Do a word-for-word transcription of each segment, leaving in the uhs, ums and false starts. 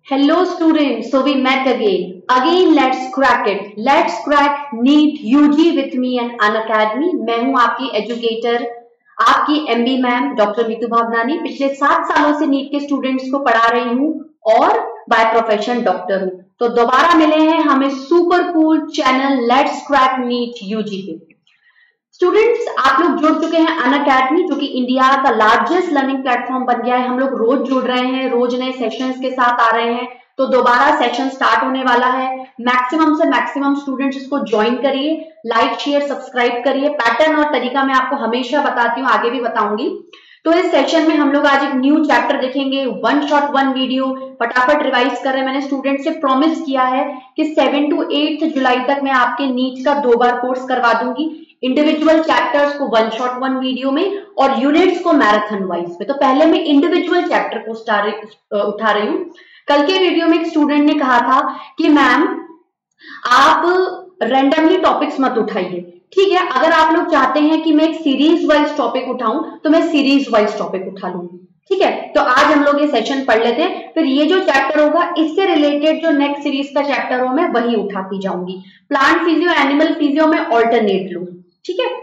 Hello students, so we met again. Again, let's crack it. Let's crack NEET U G with me and Unacademy. मैं हूँ आपकी educator, आपकी MB ma'am doctor Meetu Bhavnani. पिछले सात सालों से नीट के स्टूडेंट्स को पढ़ा रही हूँ और बाय प्रोफेशन डॉक्टर हूँ। तो दोबारा मिले हैं हमें super cool channel let's crack NEET UG पे। स्टूडेंट्स, आप लोग जुड़ चुके हैं अनअकैडमी, जो कि इंडिया का लार्जेस्ट लर्निंग प्लेटफॉर्म बन गया है। हम लोग रोज जुड़ रहे हैं, रोज नए सेशंस के साथ आ रहे हैं। तो दोबारा सेशन स्टार्ट होने वाला है। मैक्सिमम से मैक्सिमम स्टूडेंट्स इसको ज्वाइन करिए, लाइक शेयर सब्सक्राइब करिए। पैटर्न और तरीका मैं आपको हमेशा बताती हूँ, आगे भी बताऊंगी। तो इस सेशन में हम लोग आज एक न्यू चैप्टर देखेंगे, वन शॉट वन वीडियो। फटाफट रिवाइज कर रहे हैं। मैंने स्टूडेंट से प्रॉमिस किया है कि सेवन टू एट जुलाई तक मैं आपके नीट का दो बार कोर्स करवा दूंगी, इंडिविजुअल चैप्टर्स को वन शॉट वन वीडियो में और यूनिट्स को मैराथन वाइज में। तो पहले मैं इंडिविजुअल चैप्टर को स्टार्ट उठा रही हूँ। कल के वीडियो में एक स्टूडेंट ने कहा था कि मैम आप रैंडमली टॉपिक्स मत उठाइए। ठीक है, अगर आप लोग चाहते हैं कि मैं एक सीरीज वाइज टॉपिक उठाऊं तो मैं सीरीज वाइज टॉपिक उठा लूंगी। ठीक है, तो आज हम लोग ये सेशन पढ़ लेते हैं, फिर ये जो चैप्टर होगा इससे रिलेटेड जो नेक्स्ट सीरीज का चैप्टर हो मैं वही उठाती जाऊंगी। प्लांट फिजियो, एनिमल फिजियो में ऑल्टरनेट लू। ठीक है,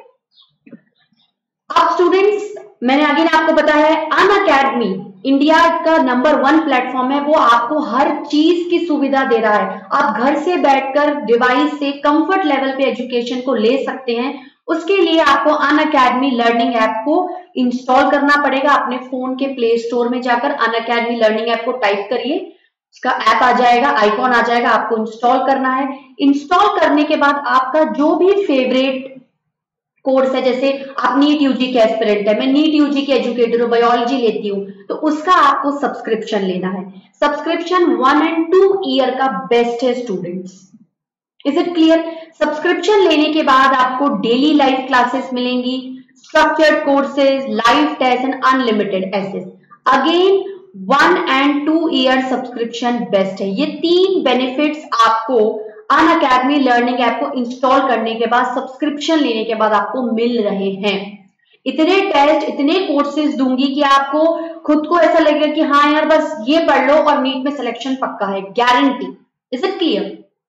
अब स्टूडेंट्स मैंने आगे आपको बताया है अनअकैडमी इंडिया का नंबर वन प्लेटफॉर्म है। वो आपको हर चीज की सुविधा दे रहा है। आप घर से बैठकर डिवाइस से कंफर्ट लेवल पे एजुकेशन को ले सकते हैं। उसके लिए आपको अनअकैडमी लर्निंग ऐप को इंस्टॉल करना पड़ेगा। अपने फोन के प्ले स्टोर में जाकर अनअकैडमी लर्निंग ऐप को टाइप करिए, उसका ऐप आ जाएगा, आइकॉन आ जाएगा, आपको इंस्टॉल करना है। इंस्टॉल करने के बाद आपका जो भी फेवरेट कोर्स है, जैसे आप नीट यूजी के एस्पिरेंट है, मैं नीट यूजी की एजुकेटर हूँ, बायोलॉजी लेती हूँ, तो उसका आपको सब्सक्रिप्शन लेना है। Subscription one and two year का बेस्ट है students. Is it clear? Subscription लेने के बाद आपको डेली लाइव क्लासेस मिलेंगी, structured courses, live test and unlimited access. Again one and two year subscription best है। ये तीन बेनिफिट्स आपको अनअकैडमी लर्निंग ऐप को इंस्टॉल करने के बाद, सब्सक्रिप्शन लेने के बाद आपको मिल रहे हैं। इतने टेस्ट, इतने कोर्सेज दूंगी कि आपको खुद को ऐसा लगेगा कि हाँ यार बस ये पढ़ लो और नीट में सिलेक्शन पक्का है, गारंटी। Is it clear?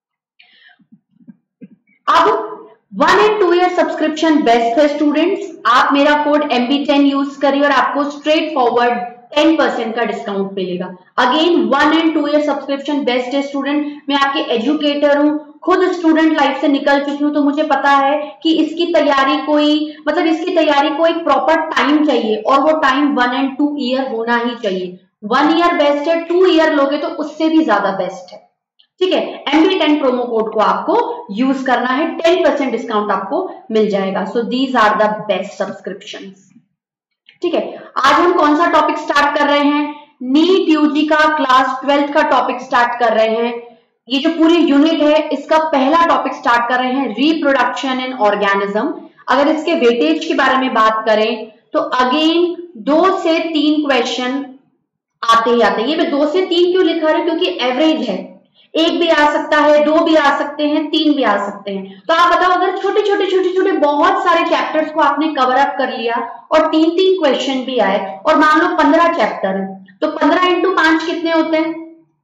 अब one and two year subscription best है स्टूडेंट्स। आप मेरा code M B ten use करिए और आपको स्ट्रेट फॉरवर्ड टेन परसेंट का डिस्काउंट मिलेगा। Again one and two year subscription best है स्टूडेंट। मैं आपकी एजुकेटर हूँ, खुद स्टूडेंट लाइफ से निकल चुकी हूँ, तो मुझे पता है कि इसकी तैयारी कोई मतलब इसकी तैयारी को एक प्रॉपर टाइम चाहिए और वो time one and two year होना ही चाहिए। वन ईयर बेस्ट है, टू ईयर लोगे तो उससे भी ज्यादा बेस्ट है। ठीक है, M B ten promo code को आपको यूज करना है, टेन परसेंट डिस्काउंट आपको मिल जाएगा। So these are the best subscriptions. ठीक है, आज हम कौन सा टॉपिक स्टार्ट कर रहे हैं? नीट यूजी का क्लास ट्वेल्थ का टॉपिक स्टार्ट कर रहे हैं। ये जो पूरी यूनिट है इसका पहला टॉपिक स्टार्ट कर रहे हैं, रिप्रोडक्शन इन ऑर्गेनिज्म। अगर इसके वेटेज के बारे में बात करें तो अगेन दो से तीन क्वेश्चन आते ही आते हैं। ये मैं दो से तीन क्यों लिखा रहा हूं? क्योंकि एवरेज है, एक भी आ सकता है, दो भी आ सकते हैं, तीन भी आ सकते हैं। तो आप बताओ, अगर छोटे छोटे छोटे छोटे बहुत सारे चैप्टर्स को आपने कवर अप कर लिया और तीन तीन क्वेश्चन भी आए और मान लो पंद्रह चैप्टर है, तो पंद्रह इंटू पांच कितने होते हैं?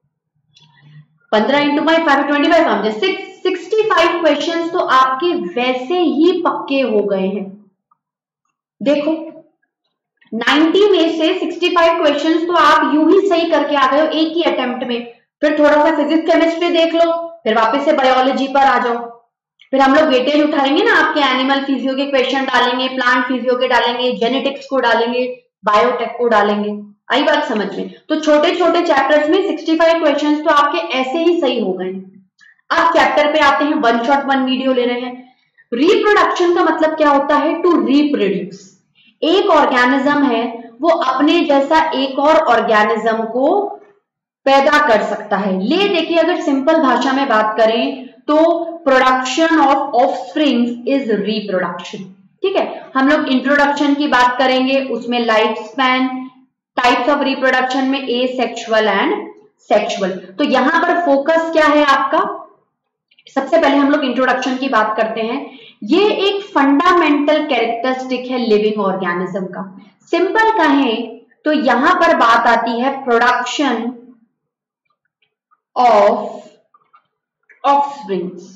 पंद्रह into five five twenty five समझे, सिक्स सिक्सटी फाइव क्वेश्चन तो आपके वैसे ही पक्के हो गए हैं। देखो नब्बे में से सिक्सटी फाइव क्वेश्चन तो आप यूं ही सही करके आ गए हो एक ही अटेम्प्ट में। फिर थोड़ा सा फिजिक्स केमिस्ट्री देख लो, फिर वापस से बायोलॉजी पर आ जाओ। फिर हम लोग वेटेज उठाएंगे ना, आपके एनिमल फिजियो के क्वेश्चन डालेंगे, प्लांट फिजियो के डालेंगे, जेनेटिक्स को डालेंगे, बायोटेक को डालेंगे। आई बात समझ में? तो छोटे छोटे चैप्टर्स में सिक्सटी फाइव क्वेश्चंस तो आपके ऐसे ही सही हो गए। अब चैप्टर पे आते हैं, वन शॉट वन वीडियो ले रहे हैं। रिप्रोडक्शन का मतलब क्या होता है? To reproduce. एक ऑर्गेनिज्म है वो अपने जैसा एक और ऑर्गेनिज्म को पैदा कर सकता है। ले देखिए, अगर सिंपल भाषा में बात करें तो production of offsprings is reproduction. ठीक है, हम लोग इंट्रोडक्शन की बात करेंगे, उसमें life span, types of reproduction में ए सेक्सुअल एंड सेक्सुअल। तो यहां पर फोकस क्या है आपका? सबसे पहले हम लोग इंट्रोडक्शन की बात करते हैं। ये एक फंडामेंटल कैरेक्टरिस्टिक है लिविंग ऑर्गेनिज्म का। सिंपल कहें तो यहां पर बात आती है प्रोडक्शन ऑफ ऑफस्प्रिंग्स।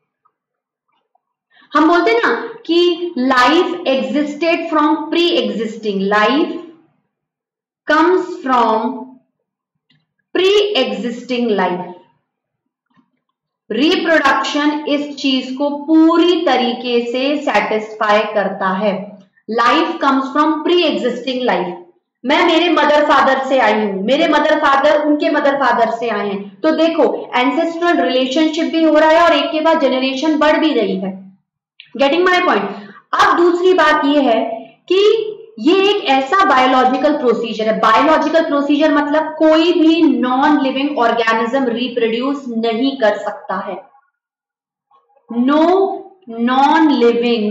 हम बोलते हैं ना कि life existed from pre existing, life comes from pre existing life. Reproduction इस चीज को पूरी तरीके से सेटिस्फाई करता है। Life comes from pre existing life. मैं मेरे मदर फादर से आई हूं, मेरे मदर फादर उनके मदर फादर से आए हैं, तो देखो एंसेस्ट्रल रिलेशनशिप भी हो रहा है और एक के बाद जनरेशन बढ़ भी रही है। Getting my point. अब दूसरी बात यह है कि ये एक ऐसा बायोलॉजिकल प्रोसीजर है। बायोलॉजिकल प्रोसीजर मतलब कोई भी नॉन लिविंग ऑर्गेनिज्म रिप्रोड्यूस नहीं कर सकता है। No non living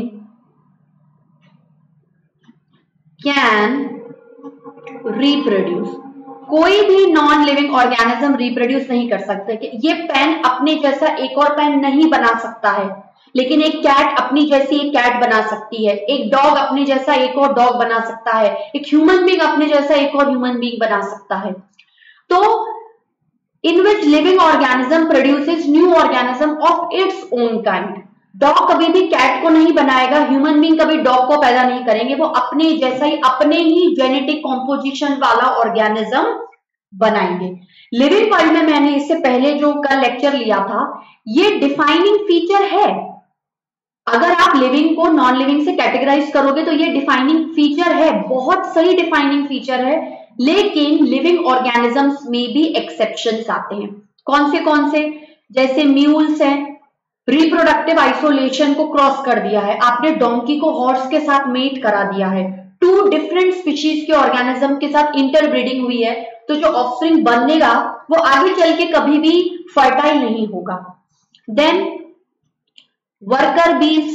can reproduce. कोई भी नॉन लिविंग ऑर्गेनिज्म रिप्रोड्यूस नहीं कर सकते। ये पेन अपने जैसा एक और पेन नहीं बना सकता है, लेकिन एक कैट अपनी जैसी एक कैट बना सकती है, एक डॉग अपने जैसा एक और डॉग बना सकता है, एक ह्यूमन बीइंग अपने जैसा एक और ह्यूमन बीइंग बना सकता है। तो in which living organism produces new organism of its own kind. Dog कभी भी कैट को नहीं बनाएगा, ह्यूमन बीइंग कभी डॉग को पैदा नहीं करेंगे, वो अपने जैसा ही अपने ही जेनेटिक कॉम्पोजिशन वाला ऑर्गेनिज्म बनाएंगे। लिविंग वर्ल्ड में मैंने इससे पहले जो कल लेक्चर लिया था, ये डिफाइनिंग फीचर है। अगर आप लिविंग को नॉन लिविंग से कैटेगराइज करोगे तो ये डिफाइनिंग फीचर है, बहुत सही डिफाइनिंग फीचर है। लेकिन लिविंग ऑर्गेनिजम्स में भी एक्सेप्शंस आते हैं। कौन से कौन से? जैसे म्यूल्स हैं, रिप्रोडक्टिव आइसोलेशन को क्रॉस कर दिया है, आपने डोंकी को हॉर्स के साथ मेट करा दिया है, टू डिफरेंट स्पीशीज के ऑर्गेनिज्म के साथ इंटरब्रीडिंग हुई है, तो जो ऑफस्प्रिंग बनेगा वो आगे चल के कभी भी फर्टाइल नहीं होगा। देन वर्कर बीज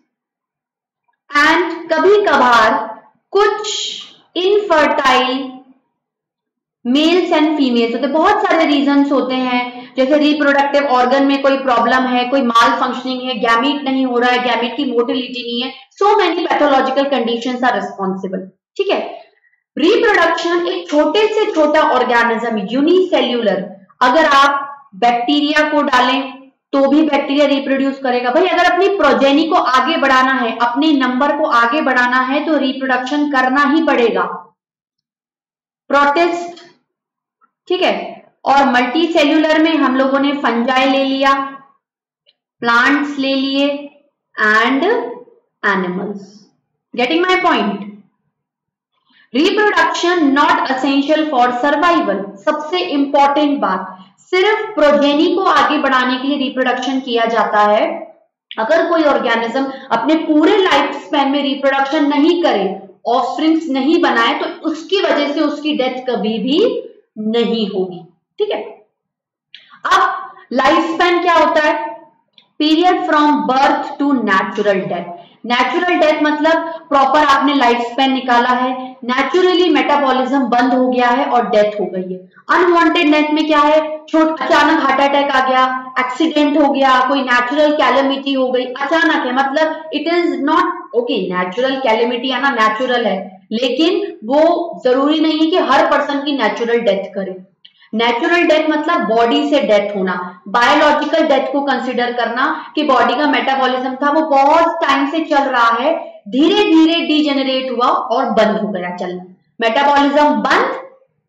एंड कभी कभार कुछ इनफर्टाइल मेल्स एंड फीमेल्स होते हैं। बहुत सारे रीजंस होते हैं, जैसे रिप्रोडक्टिव ऑर्गन में कोई प्रॉब्लम है, कोई माल फंक्शनिंग है, गैमीट नहीं हो रहा है, गैमीट की मोटिलिटी नहीं है, so many pathological conditions are responsible. ठीक है, रिप्रोडक्शन एक छोटे से छोटा ऑर्गेनिज्म यूनिसेल्यूलर, अगर आप बैक्टीरिया को डालें तो भी बैक्टीरिया रिप्रोड्यूस करेगा। भाई अगर अपनी प्रोजेनी को आगे बढ़ाना है, अपने नंबर को आगे बढ़ाना है तो रिप्रोडक्शन करना ही पड़ेगा। प्रोटिस्ट, ठीक है। और मल्टी सेल्यूलर में हम लोगों ने फंजाई ले लिया, प्लांट्स ले लिए and animals. Getting my point? Reproduction not essential for survival. सबसे इंपॉर्टेंट बात, सिर्फ प्रोजेनी को आगे बढ़ाने के लिए रिप्रोडक्शन किया जाता है। अगर कोई ऑर्गेनिज्म अपने पूरे लाइफ स्पैन में रिप्रोडक्शन नहीं करे, ऑफस्प्रिंग्स नहीं बनाए, तो उसकी वजह से उसकी डेथ कभी भी नहीं होगी। ठीक है। अब लाइफ स्पैन क्या होता है? Period from birth to natural death. Natural death मतलब प्रॉपर आपने लाइफ स्पैन निकाला है, नेचुरली मेटाबॉलिज्म बंद हो गया है और डेथ हो गई है। अनवांटेड डेथ में क्या है? छोटा अचानक हार्ट अटैक आ गया, एक्सीडेंट हो गया, कोई नेचुरल कैलेमिटी हो गई, अचानक है, मतलब it is not okay. Natural calamity आना नेचुरल है, लेकिन वो जरूरी नहीं है कि हर पर्सन की नेचुरल डेथ करे। नेचुरल डेथ मतलब बॉडी से डेथ होना, बायोलॉजिकल डेथ को कंसीडर करना कि बॉडी का मेटाबॉलिज्म था वो बहुत टाइम से चल रहा है, धीरे धीरे डीजेनरेट हुआ और बंद हो गया चलना, मेटाबॉलिज्म बंद,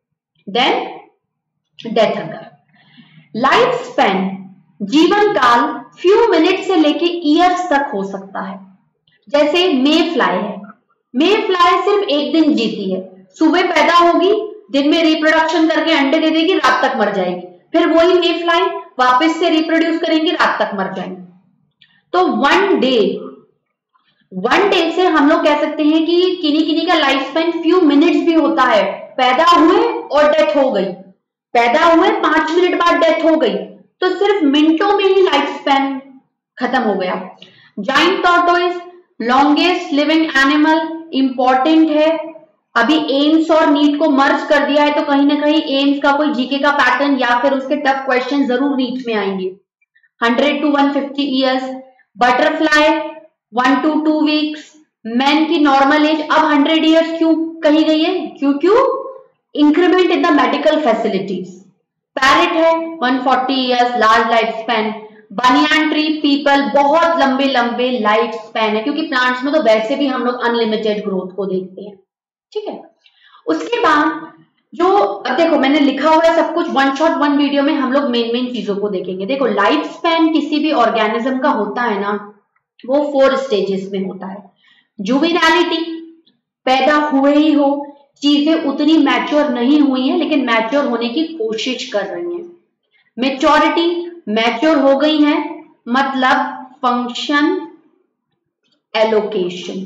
then death occur. Life span, जीवन काल फ्यू मिनट से लेके ईयर्स तक हो सकता है। जैसे मे फ्लाई है, मे फ्लाई सिर्फ एक दिन जीती है, सुबह पैदा होगी, दिन में रिप्रोडक्शन करके अंडे दे देगी, रात तक मर जाएगी, फिर वही मे फ्लाई वापस से रिप्रोड्यूस करेंगी, रात तक मर जाएंगे। तो वन डे वन डे से हम लोग कह सकते हैं कि किन्हीं किन्हीं का लाइफ स्पैन फ्यू मिनट्स भी होता है। पैदा हुए और डेथ हो गई, पैदा हुए पांच मिनट बाद डेथ हो गई, तो सिर्फ मिनटों में ही लाइफ स्पैन खत्म हो गया। Giant tortoise longest living animal, important है। अभी एम्स और नीट को मर्ज कर दिया है, तो कहीं ना कहीं एम्स का कोई जीके का पैटर्न या फिर उसके टफ क्वेश्चन जरूर नीट में आएंगे। Hundred two one fifty years, butterfly one two two weeks, man की नॉर्मल एज अब हंड्रेड ईयर्स क्यों कही गई है? क्यों क्यों increment in the medical facilities. Parrot है one forty years, large life span. Banyan tree, peepal, बहुत लंबे लंबे लाइफ स्पैन है, क्योंकि प्लांट्स में तो वैसे भी हम लोग अनलिमिटेड ग्रोथ को देखते हैं। ठीक है, उसके बाद जो, अब देखो मैंने लिखा हुआ है सब कुछ, वन शॉट वन वीडियो में हम लोग मेन मेन चीजों को देखेंगे। देखो लाइफ स्पैन किसी भी ऑर्गेनिज्म का होता है ना, वो फोर स्टेजेस में होता है। जुवेनालिटी, पैदा हुए ही हो, चीजें उतनी मैच्योर नहीं हुई है लेकिन मैच्योर होने की कोशिश कर रही हैं। मैच्योरिटी, मैच्योर हो गई है, मतलब function allocation.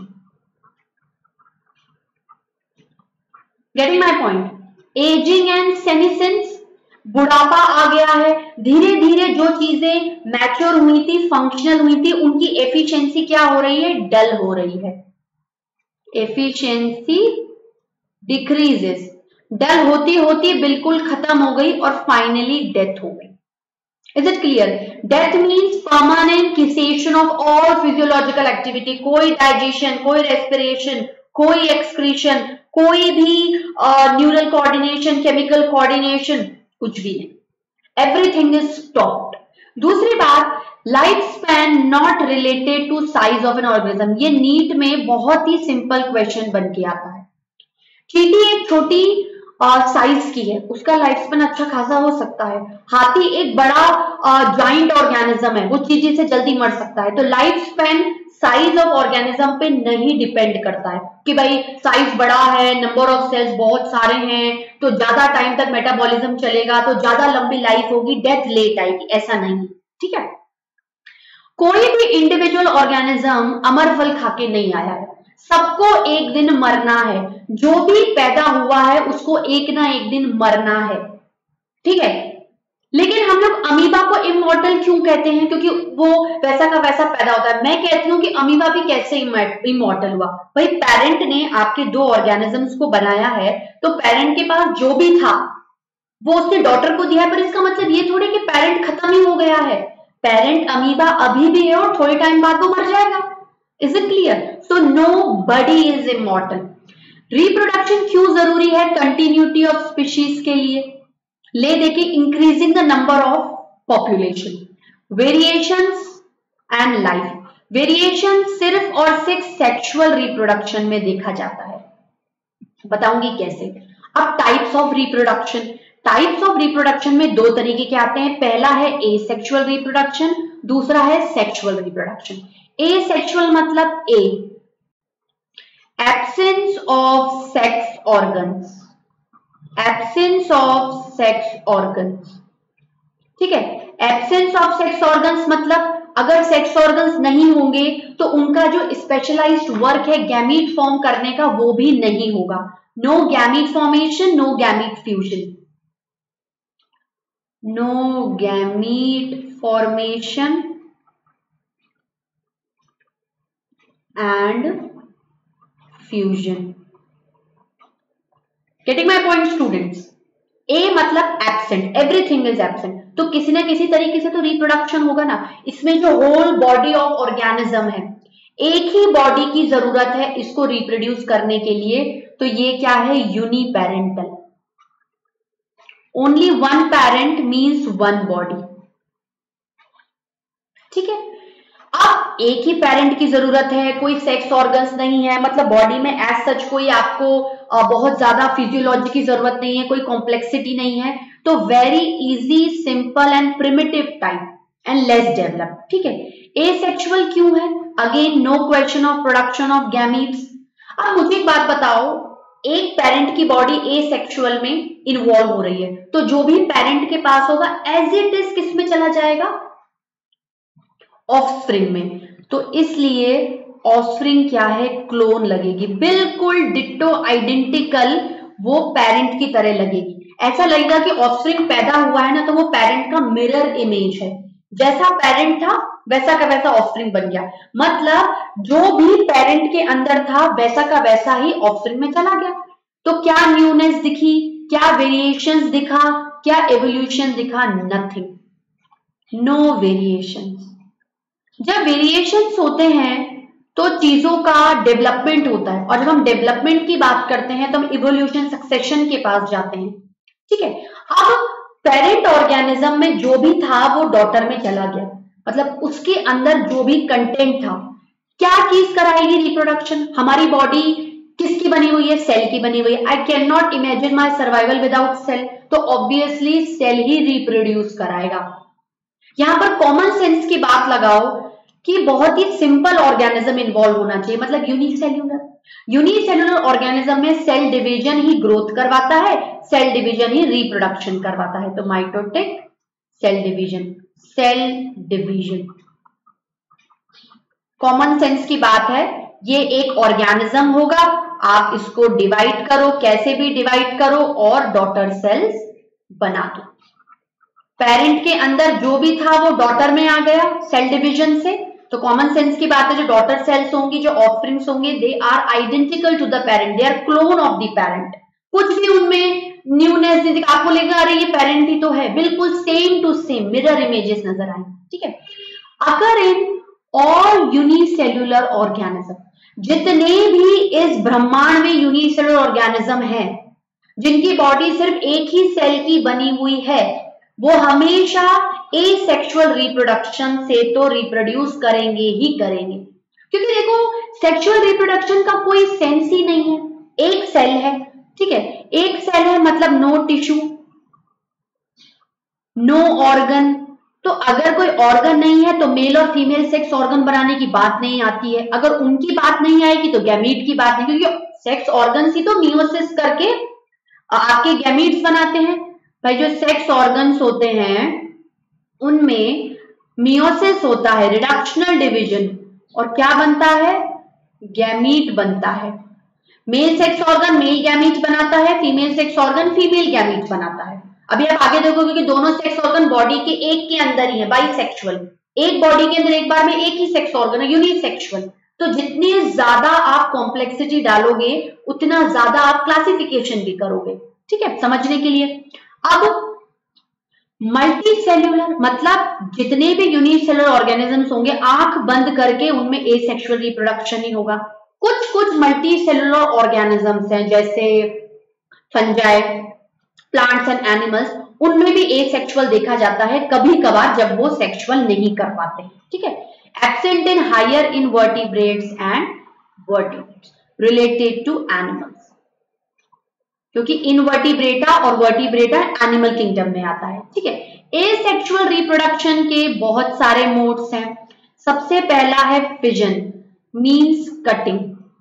Getting my point. Ageing and senescence, बुढ़ापा आ गया है, धीरे धीरे जो चीजें मैच्योर हुई थी, फंक्शनल हुई थी, उनकी एफिशिएंसी क्या हो रही है, डल हो रही है। एफिशिएंसी डिक्रीजेस, डल होती होती बिल्कुल खत्म हो गई और फाइनली डेथ हो गई। Is it clear? Death means permanent cessation of all physiological activity, कोई डाइजेशन, कोई रेस्पिरेशन, कोई एक्सक्रीशन, कोई भी न्यूरल कोऑर्डिनेशन, केमिकल कोऑर्डिनेशन, कुछ भी नहीं, एवरीथिंग इज स्टॉप्ड। दूसरी बात, life span not related to size of an organism. ये नीट में बहुत ही सिंपल क्वेश्चन बन के आता है। चींटी एक छोटी साइज uh, की है, उसका लाइफ स्पैन अच्छा खासा हो सकता है। हाथी एक बड़ा जॉइंट uh, ऑर्गेनिज्म है, वो चींटी से जल्दी मर सकता है। तो life span size of organism पे नहीं डिपेंड करता है कि भाई साइज बड़ा है, नंबर ऑफ सेल्स बहुत सारे हैं तो ज्यादा टाइम तक मेटाबॉलिज्म चलेगा, तो ज्यादा लंबी लाइफ होगी, डेथ लेट आएगी, ऐसा नहीं। ठीक है, कोई भी इंडिविजुअल ऑर्गेनिज्म अमर फल खाके नहीं आया है, सबको एक दिन मरना है। जो भी पैदा हुआ है उसको एक ना एक दिन मरना है। ठीक है, लेकिन हम लोग अमीबा को इमॉर्टल क्यों कहते हैं? क्योंकि वो वैसा का वैसा पैदा होता है। मैं कहती हूँ कि अमीबा भी कैसे इमॉर्टल हुआ? भाई पेरेंट ने आपके दो ऑर्गेनिजम्स को बनाया है, तो पेरेंट के पास जो भी था वो उसने डॉटर को दिया है, पर इसका मतलब ये थोड़ी कि पेरेंट खत्म ही हो गया है। पेरेंट अमीबा अभी भी है और थोड़े टाइम बाद वो मर जाएगा। Is it clear? So nobody is immortal. Reproduction क्यों जरूरी है? कंटिन्यूटी ऑफ स्पीशीज के लिए। ले देखिए, increasing the number of population, variations and life. Variation सिर्फ और सिर्फ सेक्सुअल रिप्रोडक्शन में देखा जाता है। बताऊंगी कैसे। अब types of reproduction, types of reproduction में दो तरीके के आते हैं। पहला है एसेक्सुअल रिप्रोडक्शन, दूसरा है सेक्सुअल रिप्रोडक्शन। एसेक्सुअल मतलब a, absence of sex organs, absence of sex organs. ठीक है, एब्सेंस ऑफ सेक्स ऑर्गन्स मतलब अगर सेक्स ऑर्गन्स नहीं होंगे तो उनका जो स्पेशलाइज्ड वर्क है गैमीट फॉर्म करने का, वो भी नहीं होगा। No gamete formation, no gamete fusion, no gamete formation and fusion. Getting my point students? A मतलब एब्सेंट, एवरीथिंग इज एब्सेंट, तो किसी ना किसी तरीके से तो रिप्रोडक्शन होगा ना। इसमें जो होल बॉडी ऑफ ऑर्गेनिज्म है, एक ही बॉडी की जरूरत है इसको रिप्रोड्यूस करने के लिए, तो ये क्या है? Uniparental. Only one parent means one body. ठीक है, अब एक ही पेरेंट की जरूरत है, कोई सेक्स ऑर्गन्स नहीं है, मतलब बॉडी में एज सच कोई आपको बहुत ज्यादा फिजियोलॉजी की जरूरत नहीं है, कोई कॉम्प्लेक्सिटी नहीं है, तो very easy, simple and primitive type and less develop. ठीक है, एसेक्सुअल क्यों है? Again no question of production of gametes. अब मुझे एक बात बताओ, एक पेरेंट की बॉडी एसेक्सुअल में इन्वॉल्व हो रही है, तो जो भी पेरेंट के पास होगा एज इट इज किस में चला जाएगा? ऑफस्प्रिंग में। तो इसलिए ऑफस्प्रिंग क्या है? क्लोन लगेगी, बिल्कुल डिट्टो आइडेंटिकल वो पेरेंट की तरह लगेगी। ऐसा लगेगा कि ऑफस्प्रिंग पैदा हुआ है ना, तो वो पेरेंट का मिरर इमेज है, जैसा पेरेंट था वैसा का वैसा ऑफस्प्रिंग बन गया। मतलब जो भी पेरेंट के अंदर था वैसा का वैसा ही ऑफस्प्रिंग में चला गया। तो क्या न्यूनेस दिखी? क्या वेरिएशंस दिखा? क्या एवोल्यूशन दिखा? Nothing, no variations. जब वेरिएशंस होते हैं तो चीजों का डेवलपमेंट होता है, और जब हम डेवलपमेंट की बात करते हैं तो हम इवोल्यूशन सक्सेशन के पास जाते हैं। ठीक है, अब पेरेंट ऑर्गेनिज्म में जो भी था वो डॉटर में चला गया, मतलब उसके अंदर जो भी कंटेंट था, क्या चीज कराएगी रिप्रोडक्शन? हमारी बॉडी किसकी बनी हुई है? सेल की बनी हुई है। I can not imagine my survival without cell, तो ऑब्वियसली सेल ही रिप्रोड्यूस कराएगा। यहां पर कॉमन सेंस की बात लगाओ कि बहुत ही सिंपल ऑर्गेनिज्म इन्वॉल्व होना चाहिए, मतलब यूनिसेल्यूलर। यूनिसेल्यूलर ऑर्गेनिज्म में सेल डिवीजन ही ग्रोथ करवाता है, सेल डिवीजन ही रिप्रोडक्शन करवाता है। तो mitotic cell division, cell division common sense की बात है। ये एक ऑर्गेनिज्म होगा, आप इसको डिवाइड करो, कैसे भी डिवाइड करो और डॉटर सेल्स बना दो। पेरेंट के अंदर जो भी था वो डॉटर में आ गया सेल डिवीजन से, तो कॉमन सेंस की बात है जो डॉटर सेल्स होंगी, जो ऑफस्प्रिंग्स होंगे, they are identical to the parent, they are clone of the parent. कुछ भी उनमें न्यूनेस नहीं दिखा, आपको लगेगा अरे ये पेरेंट ही तो है, बिल्कुल same to same mirror images नजर आए। ठीक है, अगर इन ऑल यूनिसेल्यूलर ऑर्गेनिज्म, जितने भी इस ब्रह्मांड में यूनिसेल्यूलर ऑर्गेनिज्म है, जिनकी बॉडी सिर्फ एक ही सेल की बनी हुई है, वो हमेशा एसेक्सुअल रिप्रोडक्शन से तो रिप्रोड्यूस करेंगे ही करेंगे। क्योंकि देखो सेक्सुअल रिप्रोडक्शन का कोई सेंस ही नहीं है, एक सेल है, ठीक है, एक सेल है मतलब नो टिश्यू, नो ऑर्गन। तो अगर कोई ऑर्गन नहीं है तो मेल और फीमेल सेक्स ऑर्गन बनाने की बात नहीं आती है। अगर उनकी बात नहीं आएगी तो गैमीट की बात नहीं, क्योंकि सेक्स ऑर्गन ही तो मियोसिस करके आपके गैमीट्स बनाते हैं। भाई जो सेक्स ऑर्गन्स होते हैं उनमें मियोसिस होता है, रिडक्शनल डिवीजन, और क्या बनता है? गैमीट बनता है। Male sex organ male gamete बनाता है, female sex organ female gamete बनाता है। अभी आप आगे देखोगे कि दोनों सेक्स ऑर्गन बॉडी के एक के अंदर ही है, बाइसेक्सुअल, एक बॉडी के अंदर एक बार में एक ही सेक्स ऑर्गन है, यूनिसेक्सुअल। तो जितनी ज्यादा आप कॉम्प्लेक्सिटी डालोगे उतना ज्यादा आप क्लासिफिकेशन भी करोगे। ठीक है, समझने के लिए। अब मल्टी सेल्यूलर मतलब जितने भी यूनिसेलुलर ऑर्गेनिजम्स होंगे, आंख बंद करके उनमें एसेक्सुअल रिप्रोडक्शन ही होगा। कुछ कुछ मल्टी सेल्यूलर ऑर्गेनिजम्स हैं जैसे फंजाई, प्लांट्स एंड एनिमल्स, उनमें भी एसेक्सुअल देखा जाता है कभी कभार जब वो सेक्सुअल नहीं कर पाते। ठीक है, absent in higher invertebrates and vertebrates related to animals, क्योंकि इनवर्टिब्रेटा और वर्टिब्रेटा एनिमल किंगडम में आता है। ठीक है, एसेक्सुअल रिप्रोडक्शन के बहुत सारे मोड्स हैं। सबसे पहला है फिजन, मींस कटिंग।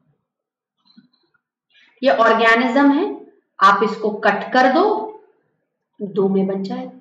ये ऑर्गेनिज्म है, आप इसको कट कर दो, दो में बन जाए।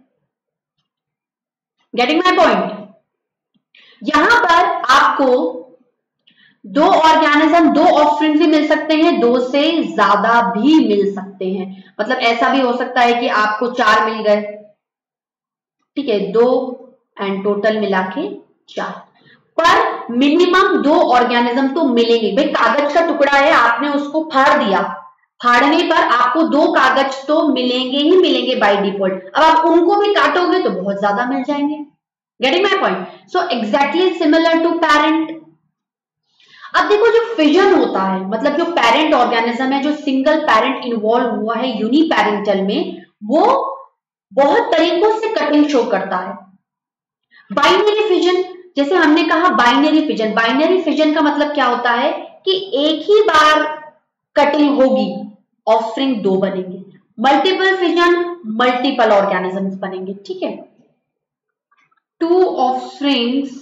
Getting my point? यहां पर आपको दो ऑर्गेनिज्म, दो ऑफस्प्रिंग भी मिल सकते हैं, दो से ज्यादा भी मिल सकते हैं। मतलब ऐसा भी हो सकता है कि आपको चार मिल गए, ठीक है, दो एंड टोटल मिला के चार, पर मिनिमम दो ऑर्गेनिज्म तो मिलेंगे। भाई कागज का टुकड़ा है, आपने उसको फाड़ दिया, फाड़ने पर आपको दो कागज तो मिलेंगे ही मिलेंगे बाय डिफॉल्ट। अब आप उनको भी काटोगे तो बहुत ज्यादा मिल जाएंगे। Getting my point? So exactly similar to parent. अब देखो जो फिजन होता है, मतलब जो पेरेंट ऑर्गेनिज्म है, जो सिंगल पेरेंट इन्वॉल्व हुआ है यूनिपेरेंटल में, वो बहुत तरीकों से कटिंग शो करता है। बाइनरी फिजन, जैसे हमने कहा बाइनरी फिजन, बाइनरी फिजन का मतलब क्या होता है कि एक ही बार कटिंग होगी, ऑफस्प्रिंग दो बनेंगे। मल्टीपल फिजन, मल्टीपल ऑर्गेनिजम्स बनेंगे। ठीक है, टू ऑफस्प्रिंग्स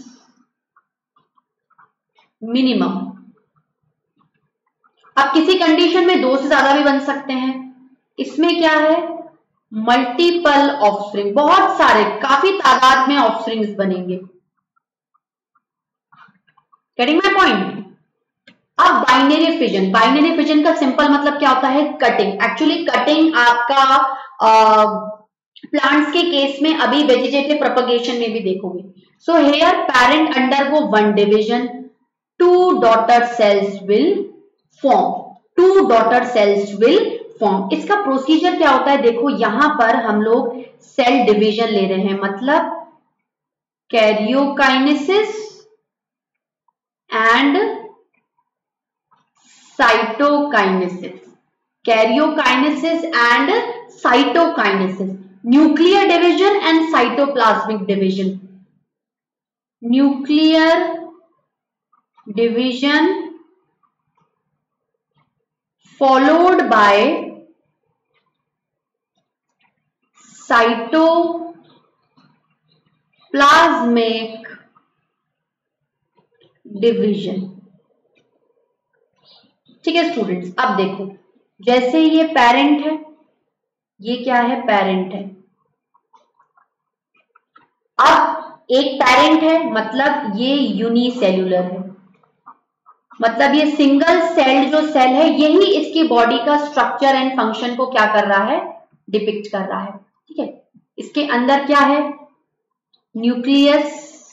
मिनिमम। अब किसी कंडीशन में दो से ज्यादा भी बन सकते हैं। इसमें क्या है? मल्टीपल ऑफस्प्रिंग, बहुत सारे, काफी तादाद में ऑफस्प्रिंग्स बनेंगे। Getting my point? अब बाइनरी फिजन, बाइनरी फिजन का सिंपल मतलब क्या होता है? कटिंग। एक्चुअली कटिंग आपका प्लांट्स के केस में अभी वेजिटेटिव प्रोपगेशन में भी देखोगे। So here parent undergo one division, two daughter cells will form, two daughter cells will form. इसका प्रोसीजर क्या होता है? देखो यहां पर हम लोग सेल डिवीजन ले रहे हैं, मतलब karyokinesis and cytokinesis, karyokinesis and cytokinesis. Nuclear division and cytoplasmic division. Nuclear division followed by cytoplasmic division. ठीक है स्टूडेंट्स, अब देखो जैसे ये पेरेंट है, ये क्या है, पेरेंट है. अब एक पेरेंट है मतलब ये यूनिसेल्यूलर है, मतलब ये सिंगल सेल्ड जो सेल है यही इसकी बॉडी का स्ट्रक्चर एंड फंक्शन को क्या कर रहा है, डिपिक्ट कर रहा है. ठीक है, इसके अंदर क्या है, न्यूक्लियस.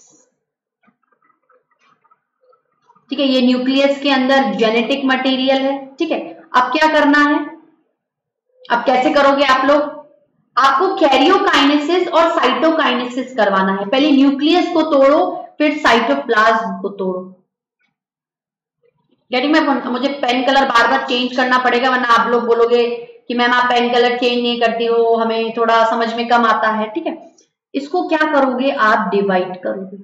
ठीक है, ये न्यूक्लियस के अंदर जेनेटिक मटेरियल है. ठीक है, अब क्या करना है, अब कैसे करोगे आप लोग, आपको कैरियोकाइनेसिस और साइटोकाइनेसिस करवाना है. पहले न्यूक्लियस को तोड़ो फिर साइटोप्लाज्म को तोड़ो. Getting my point. मुझे पेन कलर बार बार चेंज करना पड़ेगा वरना आप लोग बोलोगे कि मैम आप पेन कलर चेंज नहीं करती हो, हमें थोड़ा समझ में कम आता है. ठीक है, इसको क्या करोगे आप, डिवाइड करोगे.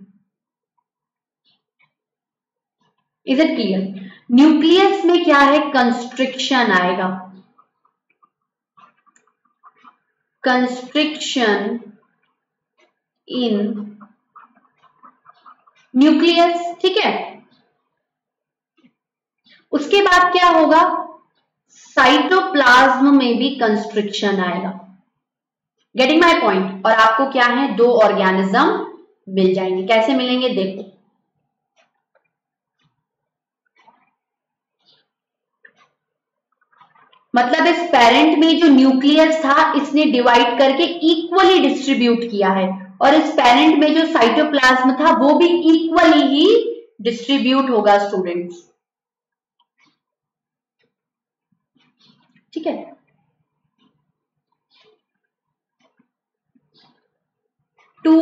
Is it clear? न्यूक्लियस में क्या है, कंस्ट्रिक्शन आएगा, कंस्ट्रिक्शन इन न्यूक्लियस. ठीक है, उसके बाद क्या होगा, साइटोप्लाज्म में भी कंस्ट्रिक्शन आएगा. Getting my point. और आपको क्या है, दो ऑर्गेनिज्म मिल जाएंगे. कैसे मिलेंगे देखो, मतलब इस पेरेंट में जो न्यूक्लियस था इसने डिवाइड करके इक्वली डिस्ट्रीब्यूट किया है और इस पेरेंट में जो साइटोप्लाज्म था वो भी इक्वली ही डिस्ट्रीब्यूट होगा स्टूडेंट्स. ठीक है, टू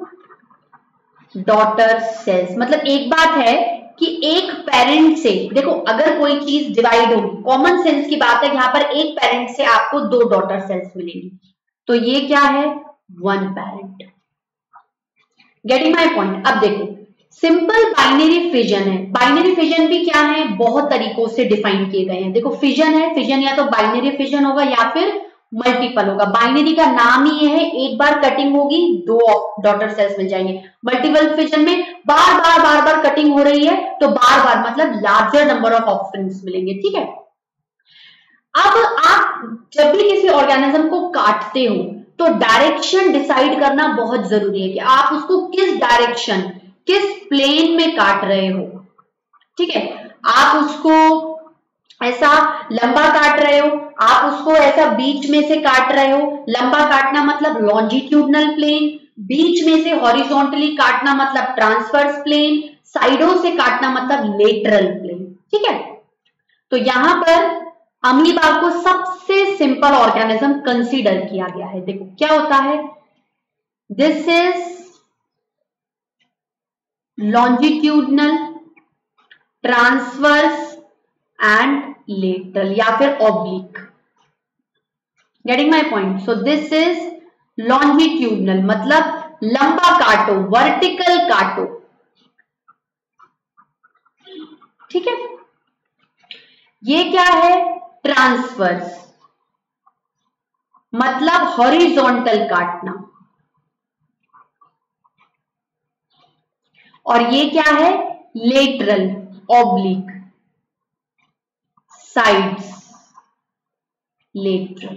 डॉटर सेल्स, मतलब एक बात है कि एक पेरेंट से, देखो अगर कोई चीज डिवाइड होगी, कॉमन सेंस की बात है, यहां पर एक पेरेंट से आपको दो डॉटर सेल्स मिलेंगी, तो ये क्या है, one parent. Getting my point. अब देखो सिंपल बाइनरी फिजन है. बाइनरी फिजन भी क्या है, बहुत तरीकों से डिफाइन किए गए हैं. देखो फिजन है, फिजन या तो बाइनरी फिजन होगा या फिर मल्टीपल होगा. बाइनरी का नाम ही है, एक बार कटिंग होगी दो डॉटर सेल्स मिल जाएंगे. मल्टीपल फिजन में बार बार बार बार कटिंग हो रही है तो बार बार मतलब लार्जर नंबर ऑफ ऑफस्प्रिंग्स मिलेंगे. ठीक है, अब आप जब भी किसी ऑर्गेनिज्म को काटते हो तो डायरेक्शन डिसाइड करना बहुत जरूरी है कि आप उसको किस डायरेक्शन, किस प्लेन में काट रहे हो. ठीक है, आप उसको ऐसा लंबा काट रहे हो, आप उसको ऐसा बीच में से काट रहे हो. लंबा काटना मतलब लॉन्जिट्यूडनल प्लेन, बीच में से हॉरिजॉन्टली काटना मतलब ट्रांसवर्स प्लेन, साइडों से काटना मतलब लेटरल प्लेन. ठीक है, तो यहां पर अमीबा को सबसे सिंपल ऑर्गेनिज्म कंसीडर किया गया है. देखो क्या होता है, this is longitudinal, transverse and lateral या फिर oblique. Getting my point. So this is longitudinal मतलब लंबा काटो, वर्टिकल काटो. ठीक है, ये क्या है, ट्रांसवर्स मतलब हॉरिजॉन्टल काटना, और ये क्या है, lateral, oblique, sides, lateral.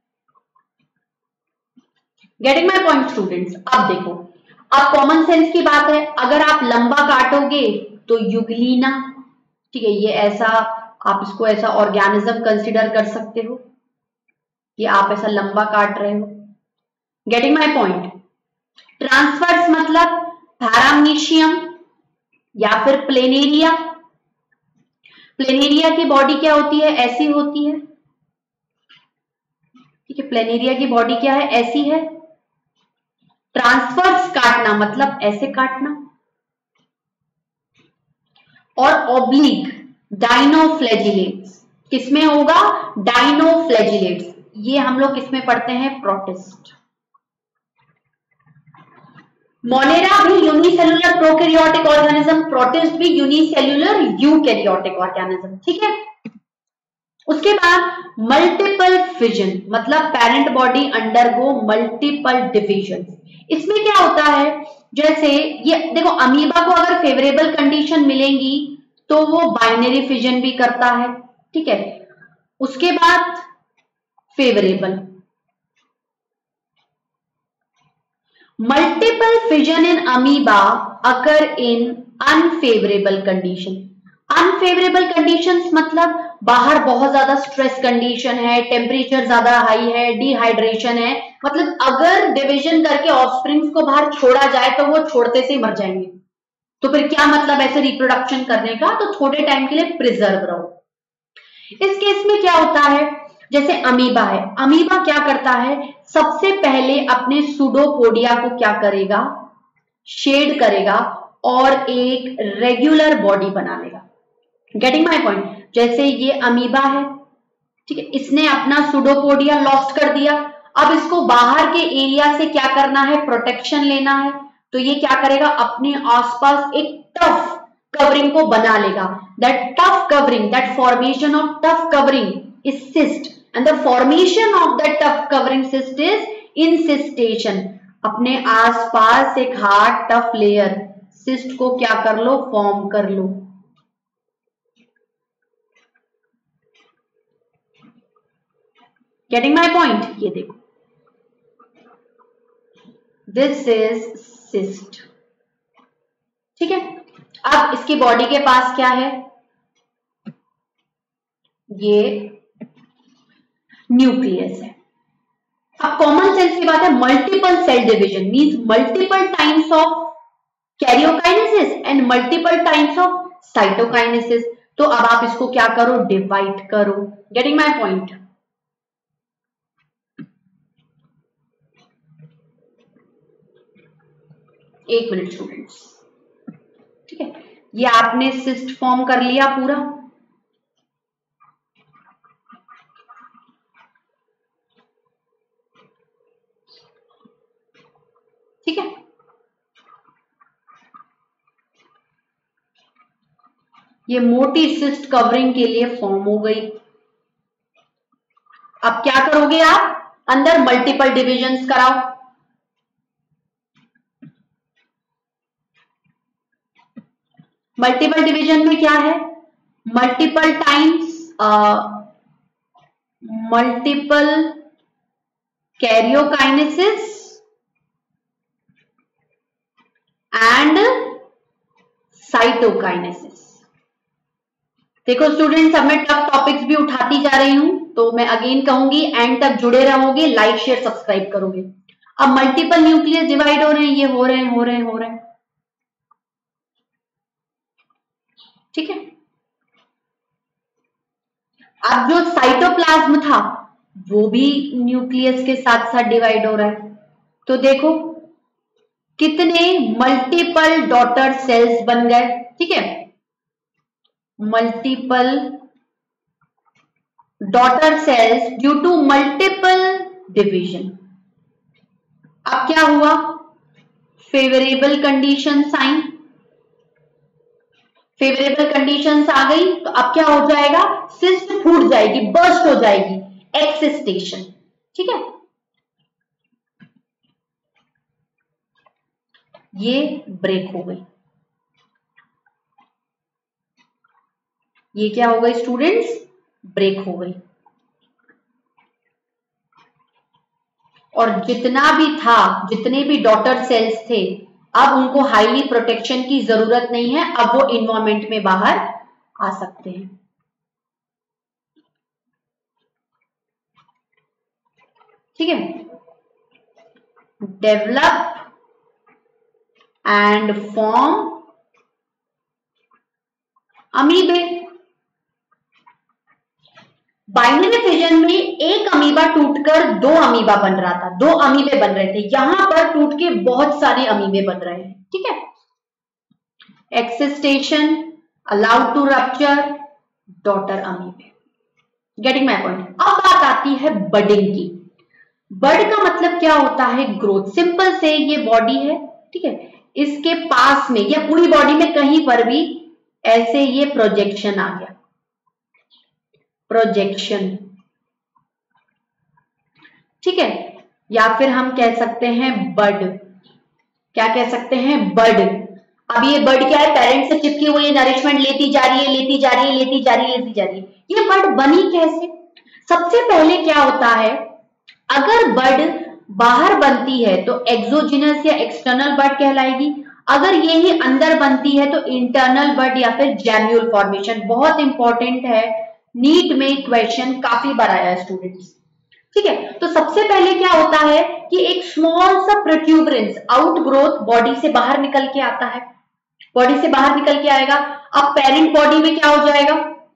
Getting my point students. अब देखो, अब कॉमन सेंस की बात है, अगर आप लंबा काटोगे तो युगलीना. ठीक है, ये ऐसा आप इसको ऐसा ऑर्गेनिज्म कंसीडर कर सकते हो कि आप ऐसा लंबा काट रहे हो. Getting my point. ट्रांसवर्स मतलब पैरामीशियम या फिर प्लेनेरिया. प्लेनेरिया की बॉडी क्या होती है, ऐसी होती है. ठीक है, प्लेनेरिया की बॉडी क्या है, ऐसी है. ट्रांसवर्स काटना मतलब ऐसे काटना, और ऑब्लिक डाइनोफ्लैजिलेट्स किसमें होगा, डाइनोफ्लैजिलेट्स. ये हम लोग किसमें पढ़ते हैं, प्रोटिस्ट. मोनेरा भी यूनिसेल्युलर प्रोकैरियोटिक ऑर्गेनिज्म, प्रोटिस्ट भी यूनिसेल्युलर यूकैरियोटिक ऑर्गेनिज्म, ठीक है। उसके बाद मल्टीपल फिजन, मतलब parent body undergo multiple division. इसमें क्या होता है, जैसे ये देखो अमीबा को अगर फेवरेबल कंडीशन मिलेंगी तो वो बाइनरी फिजन भी करता है, ठीक है। उसके बाद favourable, multiple fission in amoeba occur in unfavourable condition. Unfavourable conditions मतलब बाहर बहुत ज्यादा स्ट्रेस कंडीशन है, टेम्परेचर ज्यादा हाई है, डिहाइड्रेशन है, मतलब अगर डिवीजन करके ऑफस्प्रिंग्स को बाहर छोड़ा जाए तो वो छोड़ते से मर जाएंगे, तो फिर क्या मतलब ऐसे रिप्रोडक्शन करने का, तो थोड़े टाइम के लिए प्रिजर्व रहो। इस केस में क्या होता है, जैसे अमीबा है, अमीबा क्या करता है, सबसे पहले अपने सूडोपोडिया को क्या करेगा, शेड करेगा और एक रेगुलर बॉडी बना लेगा। गेटिंग माय पॉइंट, जैसे ये अमीबा है, ठीक है, इसने अपना सूडोपोडिया लॉस्ट कर दिया, अब इसको बाहर के एरिया से क्या करना है, प्रोटेक्शन लेना है, तो ये क्या करेगा, अपने आसपास एक टफ कवरिंग को बना लेगा। That tough covering, that formation of tough covering is cyst and the formation of that tough covering cyst is encystation. अपने आसपास एक हार्ड टफ लेयर सिस्ट को क्या कर लो, फॉर्म कर लो। गेटिंग माय पॉइंट, ये देखो दिस इज सिस्ट, ठीक है। अब इसकी बॉडी के पास क्या है, ये न्यूक्लियस है। अब कॉमन सेल्स की बात है, multiple cell division means multiple times of karyokinesis and multiple times of cytokinesis. तो अब आप इसको क्या करो, डिवाइड करो। गेटिंग माय पॉइंट, एक मिनट स्टूडेंट्स, ठीक है, ये आपने सिस्ट फॉर्म कर लिया पूरा, ठीक है। ये मोटी सिस्ट कवरिंग के लिए फॉर्म हो गई। अब क्या करोगे आप, अंदर मल्टीपल डिविजन्स कराओ। मल्टीपल डिवीजन में क्या है, multiple times multiple karyokinesis and cytokinesis. देखो स्टूडेंट्स, अब मैं टफ टॉपिक्स भी उठाती जा रही हूं, तो मैं अगेन कहूंगी एंड तक जुड़े रहोगे, लाइक शेयर सब्सक्राइब करोगे। अब मल्टीपल न्यूक्लियस डिवाइड हो रहे हैं, ये हो रहे हैं हो रहे हैं हो रहे हैं, ठीक है। अब जो साइटोप्लाज्म था वो भी न्यूक्लियस के साथ साथ डिवाइड हो रहा है, तो देखो कितने मल्टीपल डॉटर सेल्स बन गए, ठीक है, multiple daughter cells due to multiple division. अब क्या हुआ, favourable condition sign, favourable conditions आ गई, तो अब क्या हो जाएगा, सिस्ट फूट जाएगी, बर्स्ट हो जाएगी, एक्सिस्टेशन, ठीक है। ये ब्रेक हो गई, ये क्या हो गई स्टूडेंट्स, ब्रेक हो गई। और जितना भी था, जितने भी डॉटर सेल्स थे, अब उनको हाईली प्रोटेक्शन की जरूरत नहीं है, अब वो इन्वायरमेंट में बाहर आ सकते हैं, ठीक है। Develop and form amoebae. Binary fission में एक अमीबा टूटकर दो अमीबा बन रहा था, दो अमीबे बन रहे थे, यहां पर टूट के बहुत सारे अमीबे बन रहे हैं, ठीक है। Excystation, allowed to rupture, daughter amoebae. Getting my point. अब बात आती है बडिंग की। बड का मतलब क्या होता है, ग्रोथ। सिंपल से ये बॉडी है, ठीक है, इसके पास में या पूरी बॉडी में कहीं पर भी ऐसे ये प्रोजेक्शन आ गया, प्रोजेक्शन, ठीक है, या फिर हम कह सकते हैं बड, क्या कह सकते हैं, बड। अब ये बड क्या है, पेरेंट से चिपकी हुई है, नरिशमेंट लेती जा रही है, लेती जा रही है, लेती जा रही है, लेती जा रही है। ये बड बनी कैसे? सबसे पहले क्या होता है, अगर बड बाहर बनती है तो एक्सोजिनस या एक्सटर्नल बड कहलाएगी, अगर ये ही अंदर बनती है तो इंटरनल बड या फिर जैम्यूल फॉर्मेशन। बहुत इंपॉर्टेंट है, नीट में क्वेश्चन काफी बार आया है स्टूडेंट्स, ठीक है। तो सबसे पहले क्या होता है कि एक स्मॉल सा प्रोट्यूबरेंस, आउटग्रोथ बॉडी से बाहर निकल के आता है, बॉडी से बाहर निकल के आएगा। अब पेरेंट बॉडी में क्या हो जाएगा,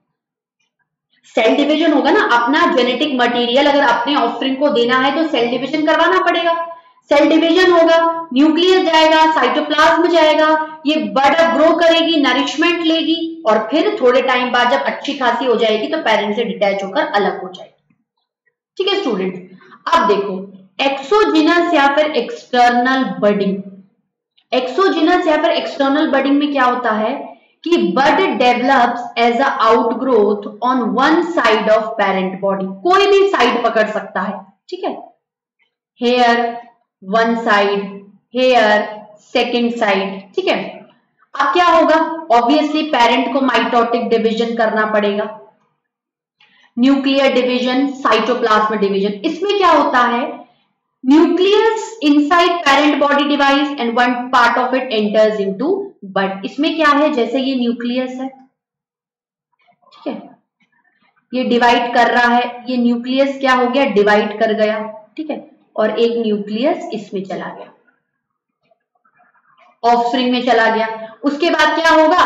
सेल डिवीजन होगा ना, अपना जेनेटिक मटेरियल अगर अपने ऑफस्प्रिंग को देना है तो सेल डिवीजन करवाना पड़ेगा। सेल डिवीजन होगा, न्यूक्लियस जाएगा, साइटोप्लाज्म जाएगा, ये बड अप ग्रो करेगी, नरिशमेंट लेगी और फिर थोड़े टाइम बाद जब अच्छी खासी हो जाएगी तो पेरेंट से डिटैच होकर अलग हो जाएगी, ठीक है स्टूडेंट। अब देखो एक्सोजिनस या फिर एक्सटर्नल बडिंग, एक्सोजिनस या फिर एक्सटर्नल बडिंग में क्या होता है कि bud develops as a outgrowth on one side of parent body, कोई भी साइड पकड़ सकता है, ठीक है, here one side, here second side, ठीक है। अब क्या होगा, ऑब्वियसली पेरेंट को माइटोटिक डिवीजन करना पड़ेगा, न्यूक्लियर डिवीजन, साइटोप्लाज्म डिवीजन। इसमें क्या होता है, nucleus inside parent body divides and one part of it enters into bud. इसमें क्या है, जैसे ये न्यूक्लियस है, ठीक है, ये डिवाइड कर रहा है, ये न्यूक्लियस क्या हो गया, डिवाइड कर गया, ठीक है, और एक न्यूक्लियस इसमें चला गया, ऑफस्प्रिंग में चला गया। उसके बाद क्या होगा,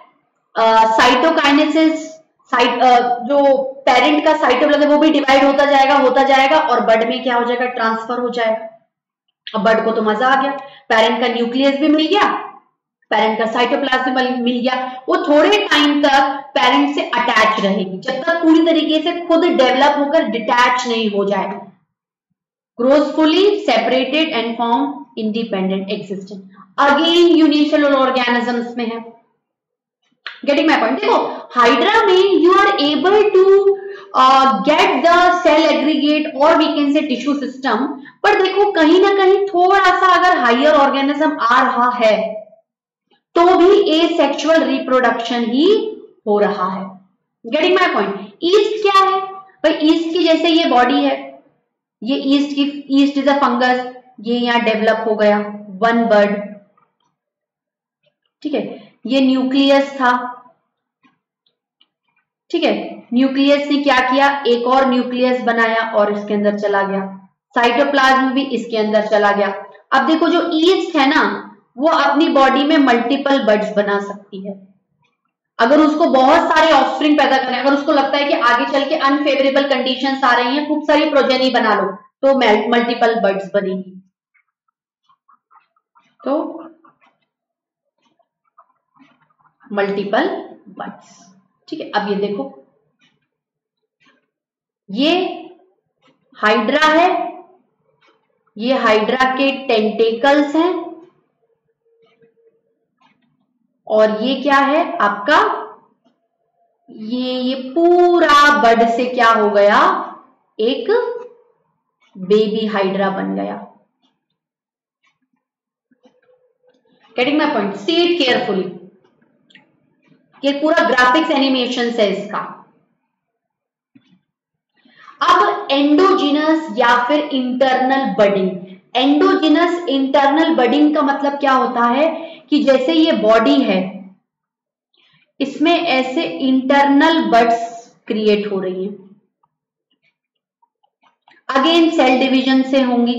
साइटोकाइनेसिस, साइट जो पेरेंट का साइटोप्लाज्म वो भी डिवाइड होता जाएगा होता जाएगा और बड में क्या हो जाएगा, ट्रांसफर हो जाएगा। अब बड को तो मजा आ गया, पेरेंट का न्यूक्लियस भी मिल गया, पेरेंट का साइटोप्लाज्म मिल गया, वो थोड़े टाइम तक पेरेंट से अटैच रहेगी जब तक पूरी तरीके से खुद डेवलप होकर डिटैच नहीं हो जाए। Grows fully separated and form independent existence. Again unicellular organisms में है, गेटिंग माय पॉइंट। देखो हाइड्रा में you are able to get the cell aggregate और we can say tissue system, पर देखो कहीं ना कहीं थोड़ा सा अगर हायर ऑर्गेनिज्म आ रहा है तो भी एसेक्सुअल रिप्रोडक्शन ही हो रहा है, गेटिंग माय पॉइंट। ईस्ट क्या है भाई, ईस्ट की जैसे ये बॉडी है, ये ईस्ट की, ईस्ट इज अ फंगस, ये यहां डेवलप हो गया वन बर्ड, ठीक है, ये न्यूक्लियस था, ठीक है, न्यूक्लियस ने क्या किया, एक और न्यूक्लियस बनाया और इसके अंदर चला गया, साइटोप्लाज्म भी इसके अंदर चला गया। अब देखो जो ईस्ट है ना, वो अपनी बॉडी में मल्टीपल बर्ड्स बना सकती है, अगर उसको बहुत सारे ऑफस्प्रिंग पैदा करने, अगर उसको लगता है कि आगे चल के अनफेवरेबल कंडीशंस आ रही हैं, खूब सारी प्रोजेनी बना लो, तो मल्टीपल बर्ड्स बनेगी। तो मल्टीपल बर्ड्स, ठीक है। अब ये देखो, ये हाइड्रा है, ये हाइड्रा के टेंटेकल्स हैं और ये क्या है आपका, ये ये पूरा बर्ड से क्या हो गया, एक बेबी हाइड्रा बन गया। Getting my point, see it carefully, ये पूरा ग्राफिक्स एनिमेशन है इसका। अब एंडोजिनस या फिर internal budding, endogenous internal budding का मतलब क्या होता है कि जैसे ये बॉडी है, इसमें ऐसे इंटरनल बड्स क्रिएट हो रही हैं, अगेन सेल डिवीजन से होंगी,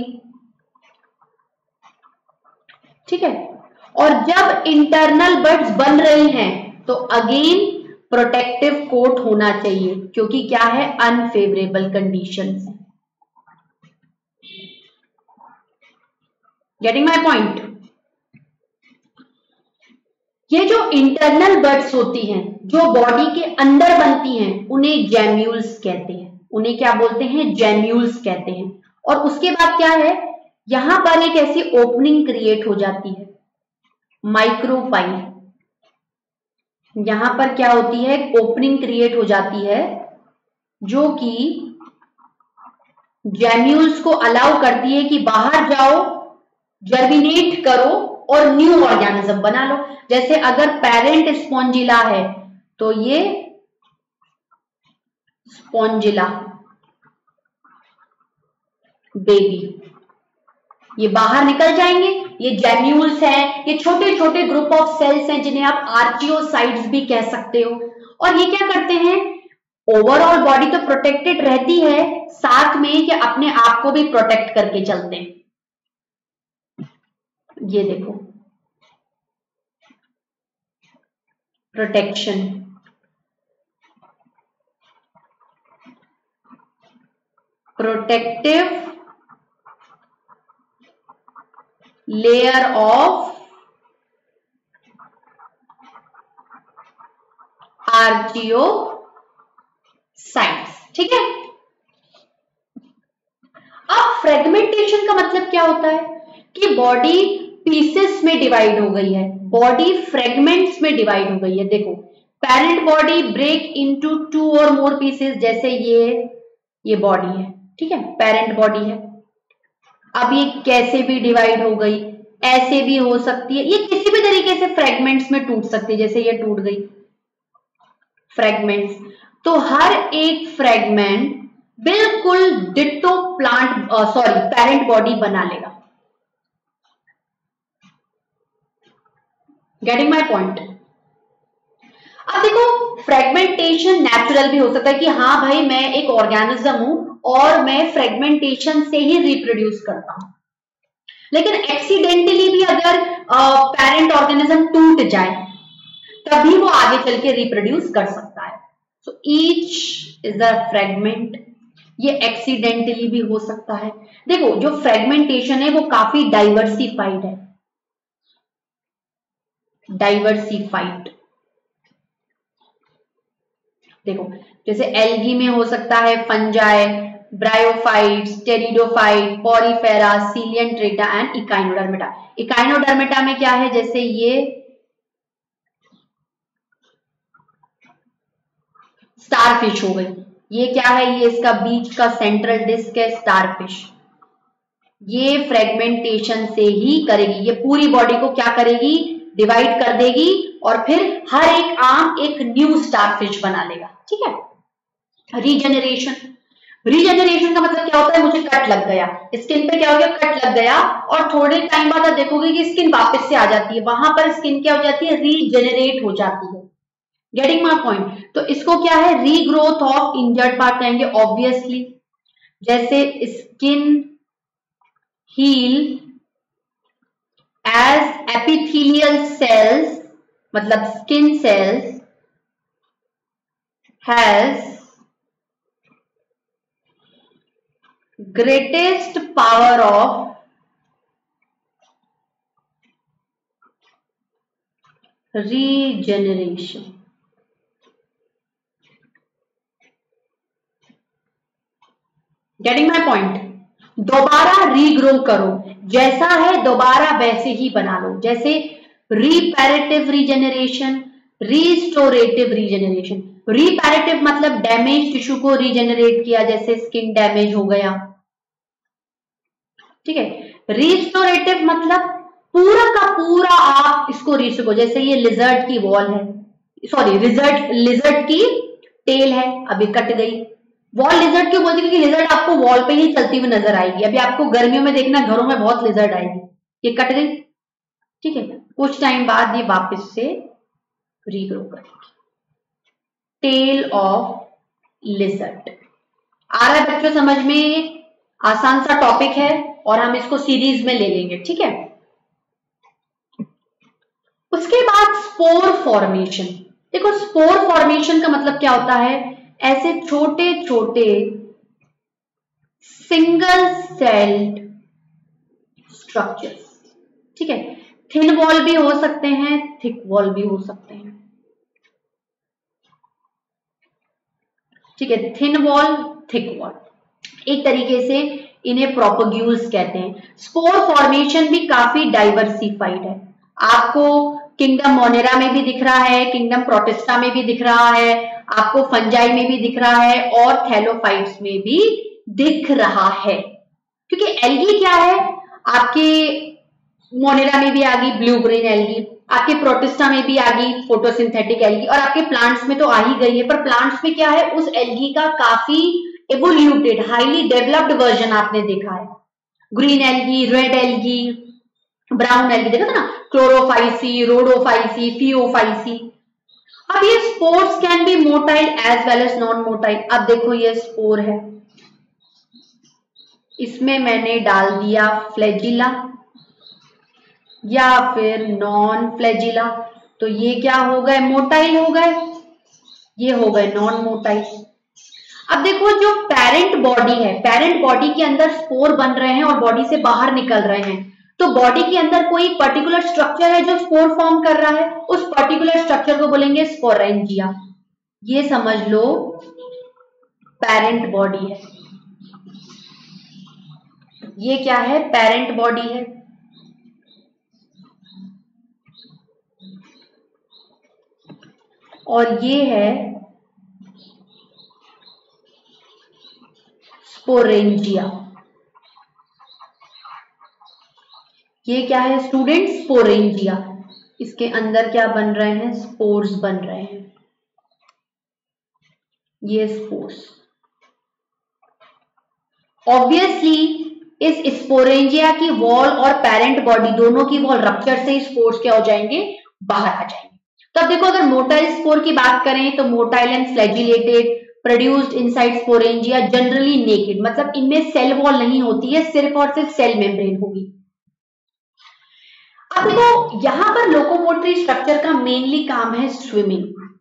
ठीक है। और जब इंटरनल बड्स बन रही हैं तो अगेन प्रोटेक्टिव कोट होना चाहिए, क्योंकि क्या है, unfavourable conditions. Getting my point. ये जो इंटरनल बड्स होती हैं जो बॉडी के अंदर बनती हैं, उन्हें जैम्यूल्स कहते हैं, उन्हें क्या बोलते हैं, जैम्यूल्स कहते हैं। और उसके बाद क्या है, यहां पर एक ऐसी ओपनिंग क्रिएट हो जाती है, माइक्रोपाइल। यहां पर क्या होती है, ओपनिंग क्रिएट हो जाती है जो कि जैम्यूल्स को अलाउ करती है कि बाहर जाओ, जर्मिनेट करो और न्यू ऑर्गेनिज्म बना लो। जैसे अगर पेरेंट स्पॉन्जिला है तो ये स्पॉन्जिला बेबी, ये बाहर निकल जाएंगे। ये जैम्यूल्स हैं, ये छोटे छोटे ग्रुप ऑफ सेल्स हैं जिन्हें आप आर्चियोसाइट्स भी कह सकते हो। और ये क्या करते हैं, ओवरऑल बॉडी तो प्रोटेक्टेड रहती है, साथ में कि अपने आप को भी प्रोटेक्ट करके चलते हैं। ये देखो protection, protective layer of archaeocytes. ठीक है। अब फ्रेगमेंटेशन का मतलब क्या होता है कि बॉडी पीसेस में डिवाइड हो गई है, बॉडी फ्रेगमेंट्स में डिवाइड हो गई है। देखो parent body break into two और मोर पीसेस, जैसे ये ये बॉडी है, ठीक है, पेरेंट बॉडी है। अब ये कैसे भी डिवाइड हो गई, ऐसे भी हो सकती है, ये किसी भी तरीके से फ्रेगमेंट्स में टूट सकती है, जैसे ये टूट गई फ्रेगमेंट्स। तो हर एक फ्रेगमेंट बिल्कुल ditto plant sorry parent body बना लेगा। Getting my point. अब देखो फ्रेगमेंटेशन नेचुरल भी हो सकता है कि हाँ भाई मैं एक ऑर्गेनिज्म हूं और मैं फ्रेगमेंटेशन से ही रिप्रोड्यूस करता हूं, लेकिन एक्सीडेंटली भी अगर पेरेंट ऑर्गेनिज्म टूट जाए तभी वो आगे चल के रिप्रोड्यूस कर सकता है। So each is a fragment, ये एक्सीडेंटली भी हो सकता है। देखो जो फ्रेगमेंटेशन है वो काफी डाइवर्सिफाइड है, डाइवर्सिफाइड। देखो जैसे एल्गी में हो सकता है fungi, bryophytes, pteridophyte, Porifera, Coelenterata and Echinodermata. Echinodermata में क्या है, जैसे ये स्टारफिश हो गई, ये क्या है, ये इसका बीच का सेंट्रल डिस्क है स्टारफिश। ये फ्रेगमेंटेशन से ही करेगी, ये पूरी बॉडी को क्या करेगी, डिवाइड कर देगी और फिर हर एक आर्म एक न्यू स्टारफिश बना लेगा। ठीक है। रीजेनरेशन, रीजेनरेशन का मतलब क्या होता है, मुझे कट लग गया, स्किन पे क्या हो गया, कट लग गया और थोड़े टाइम बाद आप देखोगे कि स्किन वापस से आ जाती है, वहां पर स्किन क्या हो जाती है, रीजेनरेट हो जाती है। Getting my point. तो इसको क्या है, रीग्रोथ ऑफ इंजर्ड पार्ट कहेंगे ऑब्वियसली। जैसे skin heal as epithelial cells, मतलब skin cells has greatest power of regeneration. Getting my point. दोबारा रीग्रो करो, जैसा है दोबारा वैसे ही बना लो। जैसे reparative regeneration, restorative regeneration. Reparative मतलब डैमेज टिश्यू को रीजेनरेट किया, जैसे स्किन डैमेज हो गया, ठीक है। रिस्टोरेटिव मतलब पूरा का पूरा आप इसको रिस्टोर, जैसे ये लिजर्ड की वॉल है, सॉरी लिजर्ड लिजर्ड की टेल है, अभी कट गई। वॉल लिजर्ड क्यों बोलते हैं, क्योंकि लिजर्ड आपको वॉल पे ही चलती हुई नजर आएगी। अभी आपको गर्मियों में देखना घरों में बहुत लिजर्ड आएगी, ये कट गई, ठीक है। कुछ टाइम बाद ये वापस से रीग्रो करेगी। Tell of lizard. आ रहा है बच्चों समझ में, आसान सा टॉपिक है और हम इसको सीरीज में ले लेंगे, ठीक है। उसके बाद स्पोर फॉर्मेशन। देखो स्पोर फॉर्मेशन का मतलब क्या होता है, ऐसे छोटे छोटे सिंगल सेल्ड स्ट्रक्चर्स, ठीक है। थिन वॉल भी हो सकते हैं, थिक वॉल भी हो सकते हैं, ठीक है। थिन वॉल, थिक वॉल, एक तरीके से इन्हें प्रोपग्यूल्स कहते हैं। स्पोर फॉर्मेशन भी काफी डाइवर्सिफाइड है, आपको किंगडम मोनेरा में भी दिख रहा है, किंगडम प्रोटिस्टा में भी दिख रहा है, आपको फंजाई में भी दिख रहा है और थैलोफाइट्स में भी दिख रहा है। क्योंकि एल्गी क्या है, आपके मोनेरा में भी आ गई ब्लू ग्रीन एल्गी, आपके प्रोटिस्टा में भी आ गई फोटोसिंथेटिक एल्गी, और आपके प्लांट्स में तो आ ही गई है। पर प्लांट्स में क्या है, उस एल्गी का काफी एवोल्यूटेड हाईली डेवलप्ड वर्जन आपने देखा है। Green algae, red algae, brown algae देखा था ना, क्लोरोफाइसी, रोडोफाइसी, फियोफाइसी। अब ये spores can be motile as well as non motile. अब देखो ये स्पोर है, इसमें मैंने डाल दिया फ्लैजिला या फिर नॉन फ्लैजिला, तो ये क्या हो गए, मोटाइल हो गए, ये हो गए नॉन मोटाइल। अब देखो जो पेरेंट बॉडी है, पेरेंट बॉडी के अंदर स्पोर बन रहे हैं और बॉडी से बाहर निकल रहे हैं, तो बॉडी के अंदर कोई पर्टिकुलर स्ट्रक्चर है जो स्पोर फॉर्म कर रहा है, उस पर्टिकुलर स्ट्रक्चर को बोलेंगे स्पोरेंजिया। ये समझ लो पेरेंट बॉडी है, ये क्या है, पेरेंट बॉडी है। और ये है स्पोरेंजिया। ये क्या है स्टूडेंट, स्पोरेंजिया। इसके अंदर क्या बन रहे हैं, स्पोर्स बन रहे हैं, ये स्पोर्स। ऑब्वियसली इस स्पोरेंजिया की वॉल और पेरेंट बॉडी दोनों की वॉल रप्चर से स्पोर्स क्या हो जाएंगे, बाहर आ जाएंगे। तो अब देखो अगर मोटाइल स्पोर की बात करें तो motile and flagellated produced inside sporangia generally naked, मतलब इनमें सेल वॉल नहीं होती है, सिर्फ और सिर्फ सेल मेम्ब्रेन होगी। अब देखो यहां पर लोकोमोटरी स्ट्रक्चर का मेनली काम है स्विमिंग,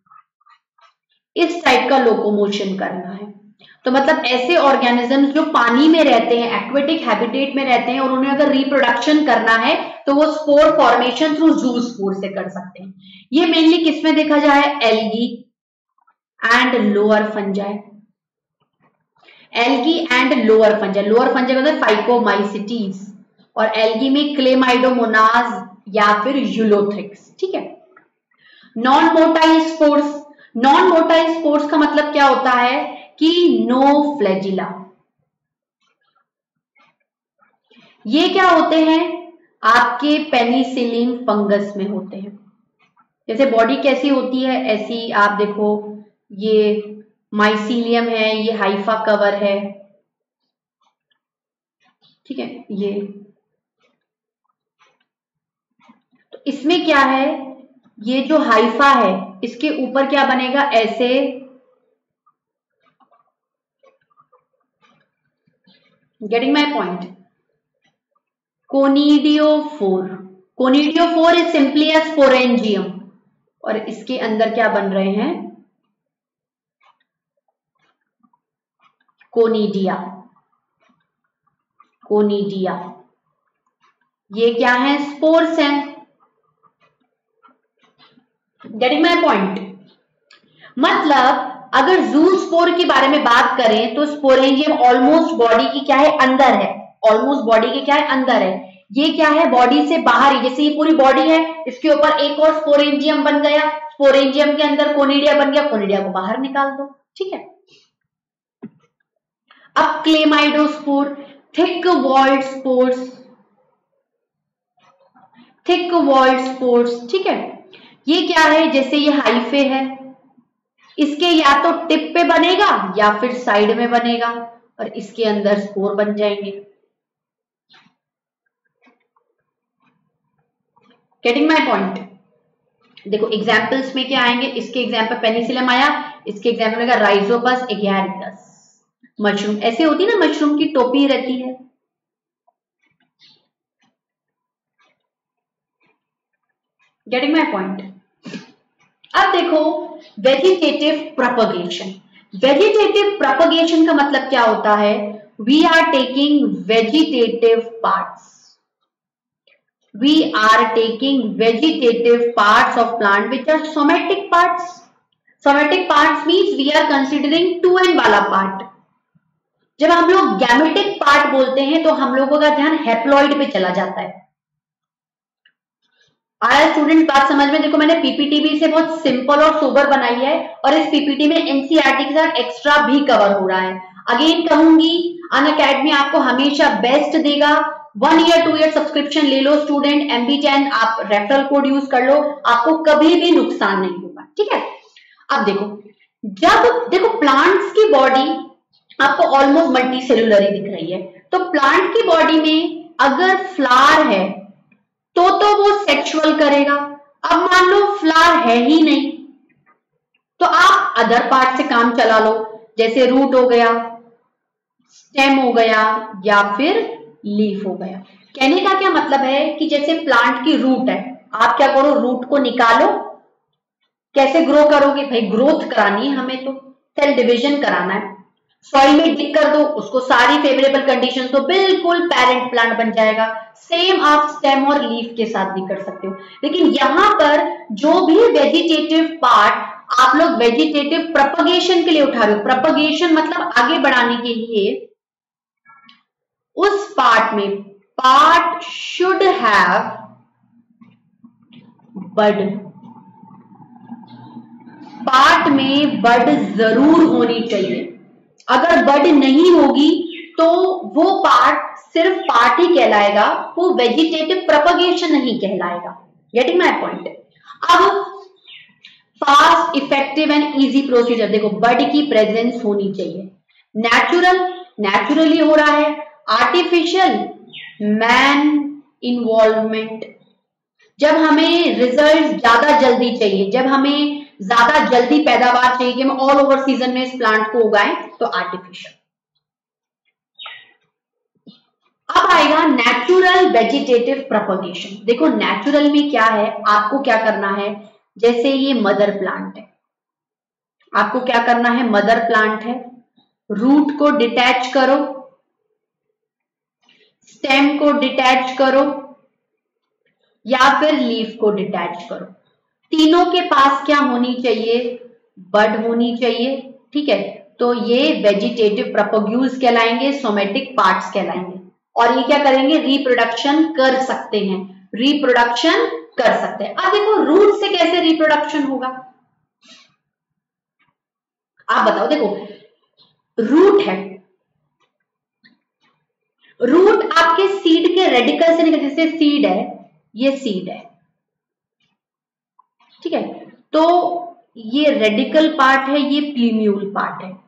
इस टाइप का लोकोमोशन करना है। तो मतलब ऐसे ऑर्गेनिजम्स जो पानी में रहते हैं, एक्वेटिक हैबिटेट में रहते हैं, और उन्हें अगर रिप्रोडक्शन करना है तो वो spore formation through zoospore से कर सकते हैं। ये मेनली किसमें देखा जाए, algae and lower fungi, algae and lower fungi. Lower fungi मतलब फाइकोमाइसिटीज, और एल्गी में क्लेमाइडोमोनाज या फिर यूलोथ्रिक्स, ठीक है। Non motile spores, non motile spores का मतलब क्या होता है कि नो फ्लैजिला। ये क्या होते हैं, आपके पेनिसिलिन फंगस में होते हैं। जैसे बॉडी कैसी होती है ऐसी आप देखो, ये माइसीलियम है, ये हाइफा कवर है, ठीक है। ये तो इसमें क्या है, ये जो हाइफा है इसके ऊपर क्या बनेगा, ऐसे getting my point, conidiophore. Conidiophore is simply a sporangium, और इसके अंदर क्या बन रहे हैं, कोनिडिया। कोनिडिया ये क्या है, स्पोर्स हैं। गेटिंग माई पॉइंट, मतलब अगर जू स्पोर के बारे में बात करें तो स्पोरेंजियम ऑलमोस्ट बॉडी की क्या है, अंदर है, ऑलमोस्ट बॉडी के क्या है, अंदर है। ये क्या है, बॉडी से बाहर ही, जैसे ये पूरी बॉडी है, इसके ऊपर एक और स्पोरेंजियम बन गया, स्पोरेंजियम के अंदर कोनिडिया बन गया, कोनिडिया को बाहर निकाल दो, ठीक है। अब chlamydospore, thick walled spores, thick walled spores, ठीक है। ये क्या है, जैसे ये हाइफे है, इसके या तो टिप पे बनेगा या फिर साइड में बनेगा, और इसके अंदर स्पोर बन जाएंगे। गेटिंग माई पॉइंट, देखो एग्जाम्पल्स में क्या आएंगे, इसके एग्जाम्पल पेनिसिलियम आया, इसके एग्जाम्पल में राइजोपस एगैरिकस, मशरूम ऐसे होती है ना, मशरूम की टोपी रहती है। Getting my point. अब देखो वेजिटेटिव प्रोपगेशन, वेजिटेटिव प्रोपगेशन का मतलब क्या होता है, we are taking vegetative parts, we are taking vegetative parts of plant which are somatic parts. Somatic parts means we are considering two N वाला part, जब हम लोग गैमेटिक पार्ट बोलते हैं तो हम लोगों का ध्यान हैप्लॉइड पे चला जाता है। आया स्टूडेंट बात समझ में? देखो मैंने पीपीटी भी इसे बहुत सिंपल और सोबर बनाई है और इस पीपीटी में एनसीईआरटी के साथ एक्स्ट्रा भी कवर हो रहा है। अगेन कहूंगी अनअकैडमी आपको हमेशा बेस्ट देगा। One year two year subscription ले लो स्टूडेंट, एम बी टेन आप रेफरल कोड यूज कर लो, आपको कभी भी नुकसान नहीं होगा। ठीक है, अब देखो जब देखो प्लांट्स की बॉडी आपको ऑलमोस्ट मल्टी सेलुलर ही दिख रही है, तो प्लांट की बॉडी में अगर फ्लावर है तो तो वो सेक्सुअल करेगा। अब मान लो फ्लावर है ही नहीं तो आप अदर पार्ट से काम चला लो, जैसे रूट हो गया, स्टेम हो गया या फिर लीफ हो गया। कहने का क्या मतलब है कि जैसे प्लांट की रूट है, आप क्या करो रूट को निकालो, कैसे ग्रो करोगे भाई, ग्रोथ करानी है हमें तो सेल डिवीजन कराना है, सॉइल में डिग कर दो, उसको सारी फेवरेबल कंडीशंस दो, बिल्कुल पेरेंट प्लांट बन जाएगा। सेम आप स्टेम और लीफ के साथ भी कर सकते हो। लेकिन यहां पर जो भी वेजिटेटिव पार्ट आप लोग वेजिटेटिव प्रोपगेशन के लिए उठा रहे हो, प्रोपगेशन मतलब आगे बढ़ाने के लिए, उस पार्ट में part should have bud, part में बड जरूर होनी चाहिए। अगर बड नहीं होगी तो वो पार्ट सिर्फ पार्ट ही कहलाएगा, वो वेजिटेटिव प्रोपगेशन नहीं कहलाएगा। Getting my point? अब fast effective and easy procedure, देखो बड की प्रेजेंस होनी चाहिए। नेचुरल, नेचुरली हो रहा है। आर्टिफिशियल, मैन इन्वॉल्वमेंट, जब हमें रिजल्ट ज्यादा जल्दी चाहिए, जब हमें ज्यादा जल्दी पैदावार चाहिए कि हम ऑल ओवर सीजन में इस प्लांट को उगाएं, तो आर्टिफिशियल। अब आएगा नेचुरल वेजिटेटिव प्रोपगेशन। देखो नेचुरल में क्या है, आपको क्या करना है, जैसे ये मदर प्लांट है, आपको क्या करना है, मदर प्लांट है, रूट को डिटैच करो, स्टेम को डिटैच करो या फिर लीफ को डिटैच करो। तीनों के पास क्या होनी चाहिए, बड होनी चाहिए। ठीक है, तो ये वेजिटेटिव प्रोपग्यूल्स कहलाएंगे, सोमेटिक पार्ट्स कहलाएंगे। और ये क्या करेंगे, रिप्रोडक्शन कर सकते हैं, रिप्रोडक्शन कर सकते हैं। अब देखो रूट से कैसे रिप्रोडक्शन होगा, आप बताओ। देखो रूट है, रूट आपके सीड के रेडिकल से निकलते, जैसे सीड है, ये सीड है, ठीक है, तो ये रेडिकल पार्ट है, ये प्लीम्यूल पार्ट है।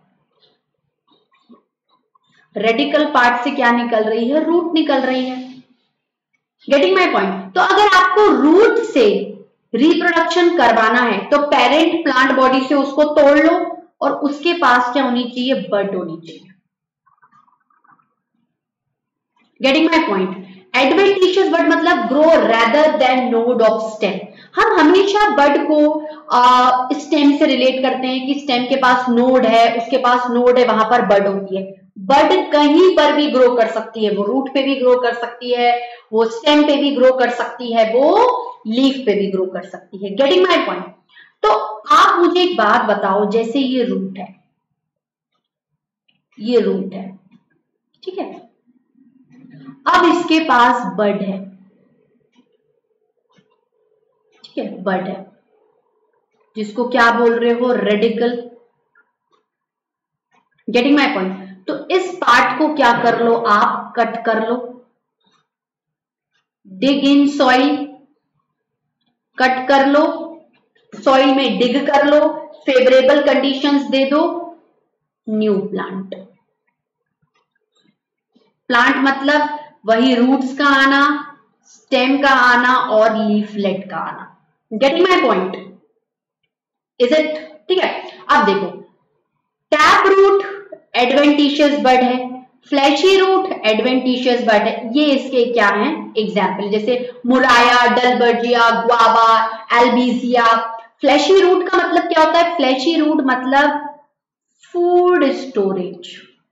रेडिकल पार्ट से क्या निकल रही है, रूट निकल रही है। Getting my point? तो अगर आपको रूट से रिप्रोडक्शन करवाना है तो पेरेंट प्लांट बॉडी से उसको तोड़ लो और उसके पास क्या होनी चाहिए, बड होनी चाहिए। Getting my point? Adventitious bud मतलब grow rather than node of stem. हम हमेशा बड को स्टेम से रिलेट करते हैं कि स्टेम के पास नोड है, उसके पास नोड है, वहां पर बड होती है। बड कहीं पर भी ग्रो कर सकती है, वो रूट पे भी ग्रो कर सकती है, वो स्टेम पे भी ग्रो कर सकती है, वो लीफ पे भी ग्रो कर सकती है। Getting my point? तो आप मुझे एक बात बताओ, जैसे ये रूट है, ये रूट है, ठीक है, अब इसके पास बड है, ठीक है, बड है, जिसको क्या बोल रहे हो, रेडिकल। Getting my point? तो इस पार्ट को क्या कर लो, आप कट कर लो, डिग इन सॉइल, कट कर लो, सॉइल में डिग कर लो, फेवरेबल कंडीशंस दे दो, न्यू प्लांट। प्लांट मतलब वही रूट्स का आना, स्टेम का आना और लीफलेट का आना। Getting my point? Is it? ठीक है, अब देखो टैप रूट एडवेंटिशियस बड है, फ्लैशी रूट एडवेंटिशियस बड है। ये इसके क्या हैं एग्जाम्पल, जैसे murraya, dalbergia, guava, albizia. Fleshy root का मतलब क्या होता है, फ्लैशी रूट मतलब फूड स्टोरेज,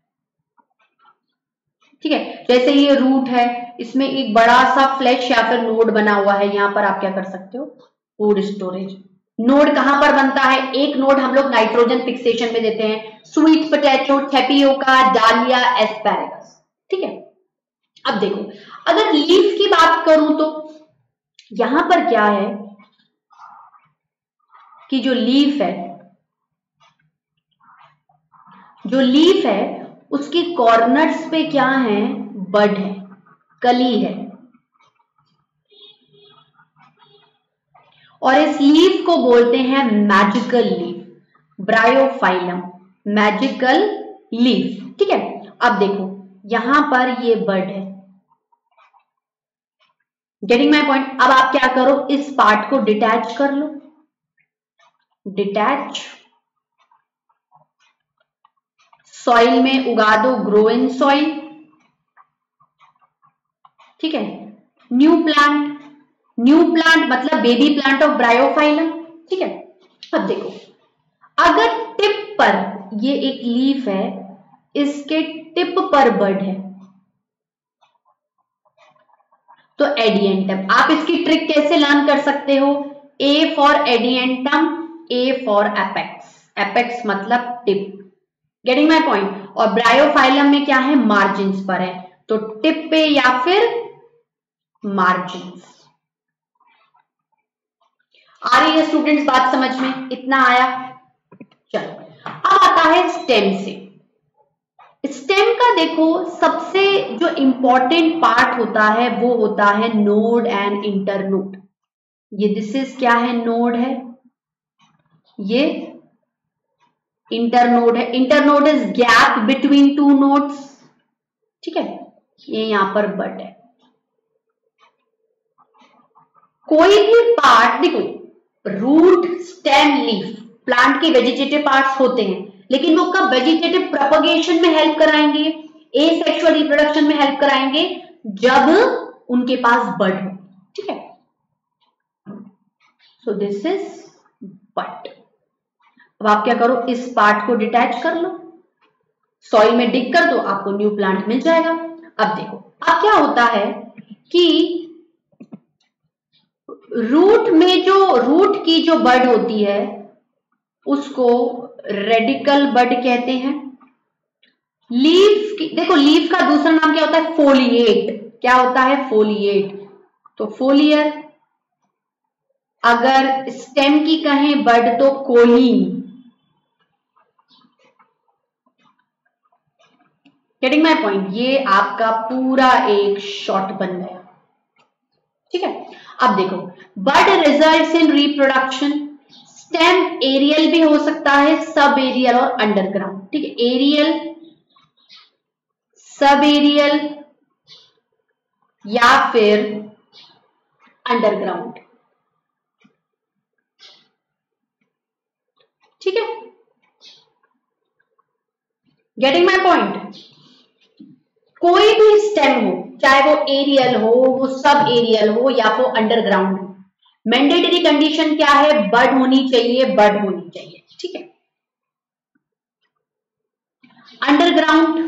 ठीक है। जैसे ये रूट है, इसमें एक बड़ा सा फ्लैश या फिर नोड बना हुआ है, यहां पर आप क्या कर सकते हो, फूड स्टोरेज। नोड कहां पर बनता है? एक नोड हम लोग नाइट्रोजन फिक्सेशन में देते हैं, sweet potato, tapioca, dahlia, asparagus. ठीक है, अब देखो अगर लीफ की बात करूं तो यहां पर क्या है कि जो लीफ है जो लीफ है उसकी कॉर्नर्स पे क्या है? बड है, कली है, और इस लीफ को बोलते हैं magical leaf, bryophyllum, magical leaf. ठीक है, अब देखो यहां पर ये बड है, गेटिंग माई पॉइंट। अब आप क्या करो, इस पार्ट को डिटैच कर लो, डिटैच, सॉइल में उगा दो, ग्रो इन सॉइल। ठीक है, न्यू प्लांट, न्यू प्लांट मतलब बेबी प्लांट ऑफ ब्रायोफाइलम। ठीक है, अब देखो अगर टिप पर, ये एक लीफ है, इसके टिप पर बड है तो एडिएंटम। आप इसकी ट्रिक कैसे लर्न कर सकते हो? A for adiantum, A for apex, apex मतलब टिप, गेटिंग माई पॉइंट। और ब्रायोफाइलम में क्या है? मार्जिन्स पर है, तो टिप पे या फिर मार्जिन्स। आ रही है स्टूडेंट्स बात समझ में? इतना आया? चलो अब आता है स्टेम से। स्टेम का देखो सबसे जो इंपॉर्टेंट पार्ट होता है वो होता है नोड एंड इंटरनोड। ये दिस इज क्या है? नोड है, ये इंटरनोड है। Internode is gap between two nodes. ठीक है, ये यहां पर बड है। कोई भी पार्ट देखो, रूट, स्टेम, लीफ, प्लांट के वेजिटेटिव पार्ट्स होते हैं, लेकिन वो कब वेजिटेटिव प्रोपगेशन में हेल्प कराएंगे, एसेक्सुअल रिप्रोडक्शन में हेल्प कराएंगे? जब उनके पास बड हो। ठीक है, सो दिस इज बड। अब आप क्या करो, इस पार्ट को डिटैच कर लो, सॉइल में डिग कर दो, आपको न्यू प्लांट मिल जाएगा। अब देखो अब क्या होता है कि रूट में जो रूट की जो बड होती है उसको रेडिकल बड कहते हैं। लीफ की देखो, लीफ का दूसरा नाम क्या होता है? फोलिएट। क्या होता है? फोलिएट। तो फोलियर, अगर स्टेम की कहें बड तो कोलीन। Getting my point? ये आपका पूरा एक शॉर्ट बन गया। ठीक है, अब देखो bud results in reproduction. Stem aerial भी हो सकता है, सब एरियल और अंडरग्राउंड। ठीक है, एरियल, सब एरियल या फिर अंडरग्राउंड। ठीक है, गेटिंग माई पॉइंट? कोई भी स्टेम हो, चाहे वो एरियल हो, वो सब एरियल हो या वो अंडरग्राउंड हो, मैंडेटरी कंडीशन क्या है? बड होनी चाहिए, बड होनी चाहिए। ठीक है, अंडरग्राउंड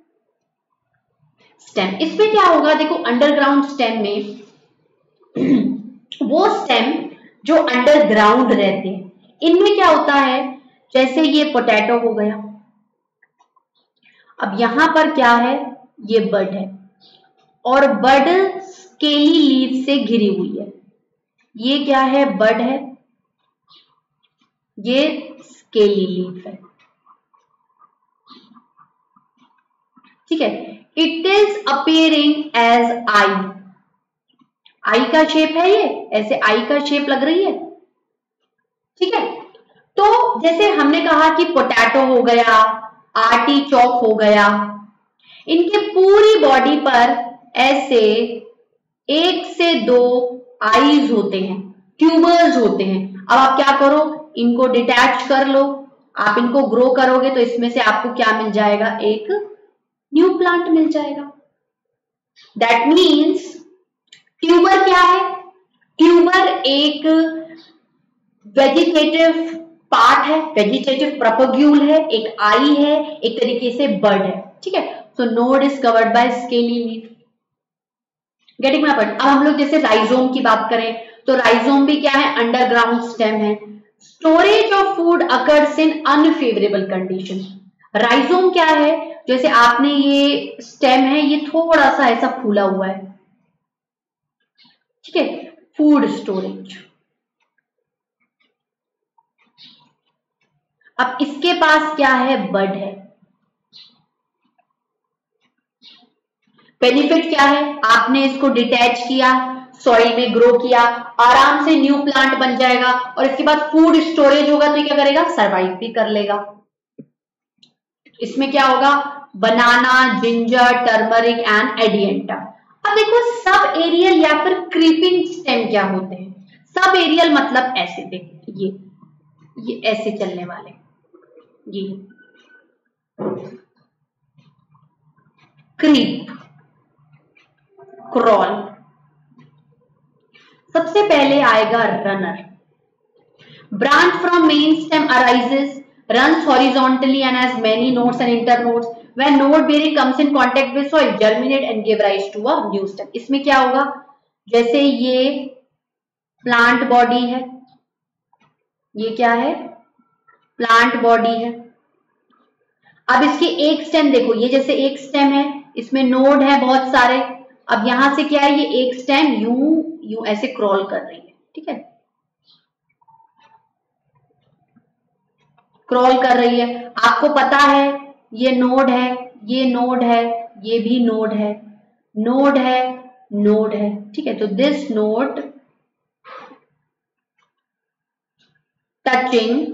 स्टेम, इसमें क्या होगा? देखो अंडरग्राउंड स्टेम में वो स्टेम जो अंडरग्राउंड रहते हैं, इनमें क्या होता है? जैसे ये पोटैटो हो गया, अब यहां पर क्या है? ये बड है, और बड स्केली लीफ से घिरी हुई है। ये क्या है? बड है, ये स्केली लीफ है। ठीक है, it is appearing as eye. Eye का शेप है, ये ऐसे आई का शेप लग रही है। ठीक है, तो जैसे हमने कहा कि पोटैटो हो गया, आर्टिचोक हो गया, इनके पूरी बॉडी पर ऐसे एक से दो आईज होते हैं, ट्यूबर्स होते हैं। अब आप क्या करो, इनको डिटैच कर लो, आप इनको ग्रो करोगे तो इसमें से आपको क्या मिल जाएगा? एक न्यू प्लांट मिल जाएगा। दैट मीन्स ट्यूबर क्या है? ट्यूबर एक वेजिटेटिव पार्ट है, वेजिटेटिव प्रोपग्यूल है, एक आई है, एक तरीके से बड है। ठीक है, so node is covered by scaly leaf. Getting my point? अब हम लोग जैसे राइजोम की बात करें तो राइजोम भी क्या है? अंडरग्राउंड स्टेम है। Storage of food occurs in unfavourable condition. Rhizome क्या है, जैसे आपने ये स्टेम है, ये थोड़ा सा ऐसा फूला हुआ है, ठीक है, फूड स्टोरेज। अब इसके पास क्या है, बड है। बेनिफिट क्या है, आपने इसको डिटैच किया, सॉइल में ग्रो किया, आराम से न्यू प्लांट बन जाएगा, और इसके बाद फूड स्टोरेज होगा तो ये क्या करेगा, सरवाइव भी कर लेगा। इसमें क्या होगा, banana, ginger, turmeric and adiantum. अब देखो सब एरियल या फिर क्रीपिंग स्टेम क्या होते हैं। सब एरियल मतलब ऐसे, देखो ये ये ऐसे चलने वाले, ये क्रीप, क्रॉल। सबसे पहले आएगा runner. Branch from main stem arises, runs horizontally and has many nodes and internodes. When node bearing comes in contact with soil, germinate and give rise to a new stem. इसमें क्या होगा, जैसे ये plant body है, ये क्या है, plant body है। अब इसके एक स्टेम देखो, ये जैसे एक स्टेम है, इसमें नोड है बहुत सारे। अब यहां से क्या है, ये एक स्टेम यूं यूं ऐसे क्रॉल कर रही है, ठीक है, क्रॉल कर रही है। आपको पता है ये नोड है, ये नोड है, ये भी नोड है, नोड है, नोड है, ठीक है। तो दिस नोड टचिंग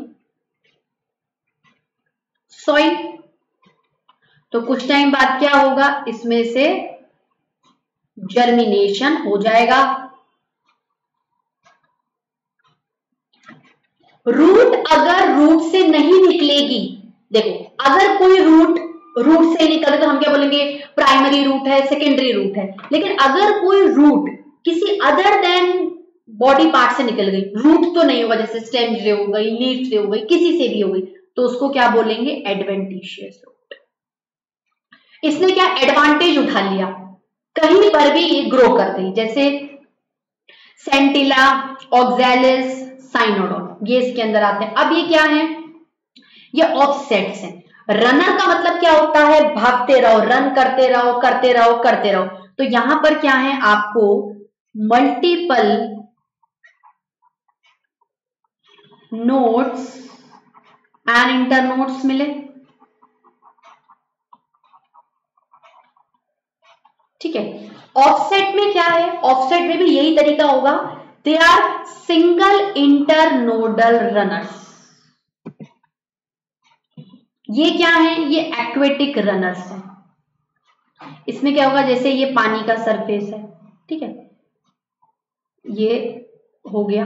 सॉइल, तो कुछ टाइम बाद क्या होगा, इसमें से जर्मिनेशन हो जाएगा। रूट अगर रूट से नहीं निकलेगी, देखो अगर कोई रूट रूट से निकले तो हम क्या बोलेंगे, प्राइमरी रूट है, सेकेंडरी रूट है। लेकिन अगर कोई रूट किसी अदर देन बॉडी पार्ट से निकल गई, रूट तो नहीं होगा, जैसे स्टेम से हो गई, लीफ से हो गई, किसी से भी हो गई, तो उसको क्या बोलेंगे, एडवेंटिशियस रूट। इसने क्या एडवांटेज उठा लिया, कहीं पर भी ये ग्रो कर गई, जैसे सेंटिला, ऑक्सैलिस, साइनोडोन, ये इसके अंदर आते हैं। अब ये क्या है, ये ऑफसेट्स हैं। रनर का मतलब क्या होता है, भागते रहो, रन करते रहो, करते रहो, करते रहो। तो यहां पर क्या है, आपको मल्टीपल नोड्स एंड इंटरनोड्स मिले, ठीक है। ऑफसेट में क्या है, ऑफसेट में भी यही तरीका होगा, they are single internodal runners. ये क्या है, ये एक्वेटिक रनर्स है। इसमें क्या होगा, जैसे ये पानी का सरफेस है, ठीक है, ये हो गया,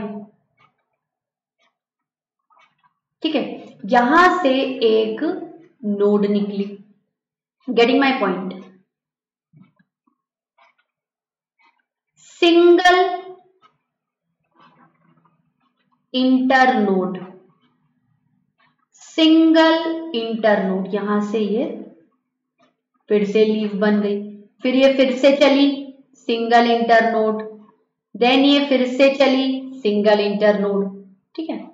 ठीक है, यहां से एक नोड निकली, getting my point. Single internode, single internode, यहां से ये फिर से लीफ बन गई, फिर ये फिर से चली, सिंगल इंटरनोड, देन ये फिर से चली, सिंगल इंटरनोड, ठीक है।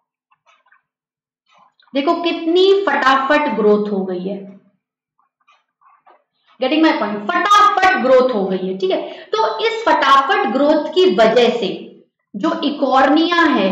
देखो कितनी फटाफट ग्रोथ हो गई है, गेटिंग माय पॉइंट, फटाफट ग्रोथ हो गई है, ठीक है। तो इस फटाफट ग्रोथ की वजह से जो इकॉर्निया है,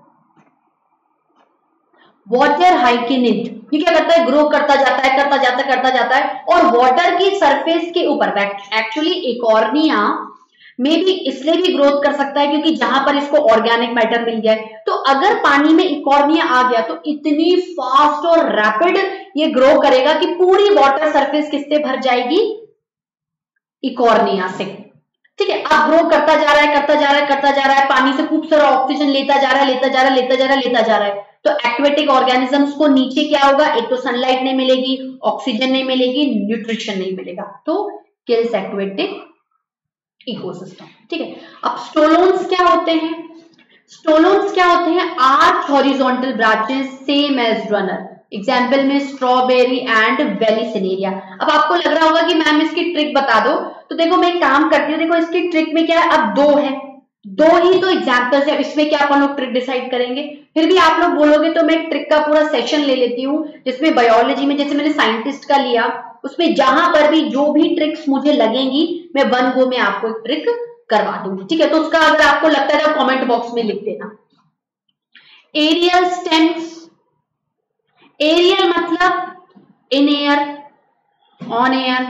वाटर हाइकिनिड, ये क्या करता है, ग्रो करता जाता है, करता जाता है, करता जाता है, और वाटर की सरफेस के ऊपर, एक्चुअली इकॉर्निया में भी इसलिए भी ग्रोथ कर सकता है क्योंकि जहां पर इसको ऑर्गेनिक मैटर मिल जाए। तो अगर पानी में इकॉर्निया आ गया तो इतनी फास्ट और रैपिड ये ग्रो करेगा कि पूरी वाटर सरफेस किससे भर जाएगी, इकॉर्निया से, ठीक है। अब ग्रो करता जा रहा है, करता जा रहा है, करता जा रहा है, पानी से खूब सारा ऑक्सीजन लेता जा रहा है, लेता जा रहा है, लेता जा रहा है, लेता जा रहा है। तो एक्वेटिक ऑर्गेनिजम्स को नीचे क्या होगा, एक तो सनलाइट नहीं मिलेगी, ऑक्सीजन नहीं मिलेगी, न्यूट्रिशन नहीं मिलेगा, तो किल्स एक्वेटिक इकोसिस्टम, ठीक है। अब स्टोलोन्स क्या होते हैं, स्टोलोन्स क्या होते हैं, arch horizontal branches same as runner, example में स्ट्रॉबेरी एंड वेलिसिनेरिया। अब आपको लग रहा होगा कि मैम इसकी ट्रिक बता दो, तो देखो मैं एक काम करती हूँ, देखो इसकी ट्रिक में क्या है, अब दो है, दो ही तो एग्जाम्पल्स है, इसमें क्या अपन लोग ट्रिक डिसाइड करेंगे। फिर भी आप लोग बोलोगे तो मैं ट्रिक का पूरा सेशन ले लेती हूँ, जिसमें बायोलॉजी में जैसे मैंने साइंटिस्ट का लिया, उसमें जहां पर भी जो भी ट्रिक्स मुझे लगेंगी मैं वन गो में आपको एक ट्रिक करवा दूंगी, ठीक है। तो उसका अगर आपको लगता है तो कमेंट बॉक्स में लिख देना। एरियल स्टेम्स, एरियल मतलब in air, on air,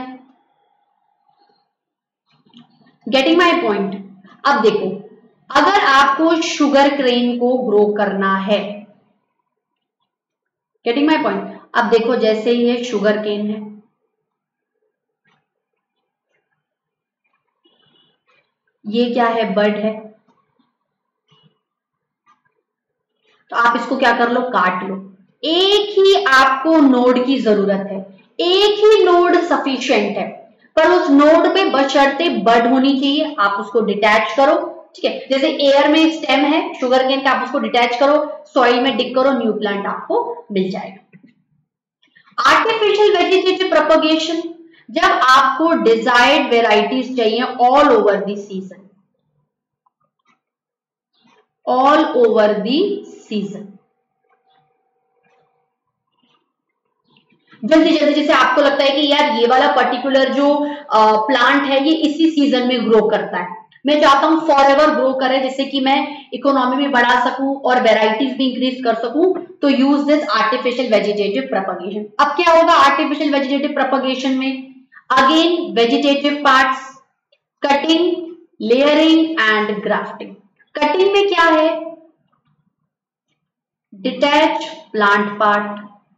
getting my point. अब देखो, अगर आपको शुगर केन को ग्रो करना है, गेटिंग माई पॉइंट। अब देखो जैसे ये शुगर केन है, ये क्या है, बड है, तो आप इसको क्या कर लो, काट लो। एक ही आपको नोड की जरूरत है, एक ही नोड सफिशिएंट है, पर उस नोड पे बशर्ते बड होनी चाहिए। आप उसको डिटैच करो, ठीक है। जैसे एयर में स्टेम है शुगर केन का, आप उसको डिटैच करो, सॉइल में डिग करो, न्यू प्लांट आपको मिल जाएगा। आर्टिफिशियल वेजिटेटिव प्रोपगेशन, जब आपको डिजायर्ड वेराइटीज चाहिए all over the season, all over the season, जल्दी जल्दी, जैसे आपको लगता है कि यार ये वाला पर्टिकुलर जो प्लांट है ये इसी सीजन में ग्रो करता है, मैं चाहता हूं फॉर एवर ग्रो करे, जिससे कि मैं इकोनॉमी में बढ़ा सकूं और वेराइटीज भी इंक्रीज कर सकूं, तो use this artificial vegetative propagation. अब क्या होगा आर्टिफिशियल वेजिटेटिव प्रोपगेशन में, again vegetative parts, cutting, layering and grafting. Cutting में क्या है, डिटैच प्लांट पार्ट,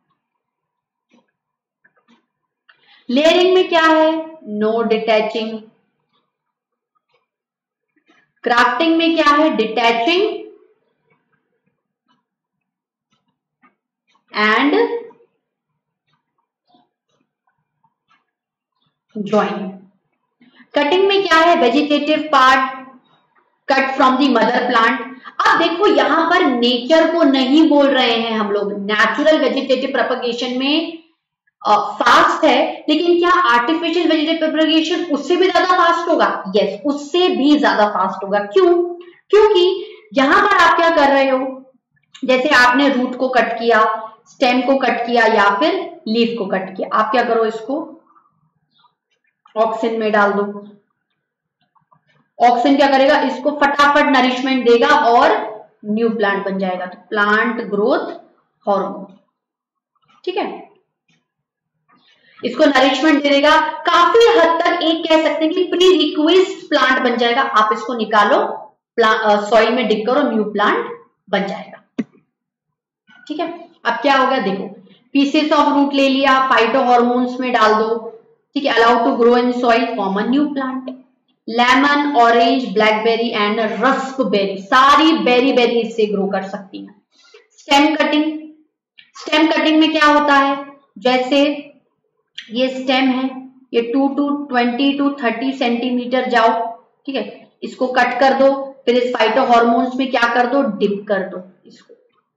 लेयरिंग में क्या है, नो डिटैचिंग, क्राफ्टिंग में क्या है, डिटैचिंग एंड ज्वाइनिंग। कटिंग में क्या है, vegetative part cut from the mother plant. अब देखो यहां पर नेचर को नहीं बोल रहे हैं हम लोग, नेचुरल वेजिटेटिव प्रोपगेशन में फास्ट uh, है, लेकिन क्या आर्टिफिशियल वेजिटेटिव प्रोपगेशन उससे भी ज्यादा फास्ट होगा? यस yes, उससे भी ज्यादा फास्ट होगा। क्यों? क्योंकि यहां पर आप क्या कर रहे हो, जैसे आपने रूट को कट किया, स्टेम को कट किया या फिर लीफ को कट किया, आप क्या करो, इसको ऑक्सीजन में डाल दो। ऑक्सीजन क्या करेगा, इसको फटाफट नरिशमेंट देगा और न्यू प्लांट बन जाएगा, तो प्लांट ग्रोथ हार्मोन, ठीक है, इसको नरिशमेंट दे देगा। काफी हद तक एक कह सकते हैं कि प्री रिक्वेस्ट प्लांट बन जाएगा। आप इसको निकालो, सॉइल में डिग करो, न्यू प्लांट बन जाएगा, ठीक है। अब क्या होगा, देखो पीसेस ऑफ रूट ले लिया, फाइटो हार्मोन्स में डाल दो, ठीक है, allow to grow in soil, form a new plant. Lemon, orange, blackberry and raspberry, सारी बेरी बेरी इससे ग्रो कर सकती हैं। स्टेम कटिंग, स्टेम कटिंग में क्या होता है, जैसे ये स्टेम है, ये to to twenty to thirty centimetre जाओ, ठीक है, इसको कट कर दो, फिर इस फाइटो हार्मोन्स में क्या कर दो, डिप कर दो इसको,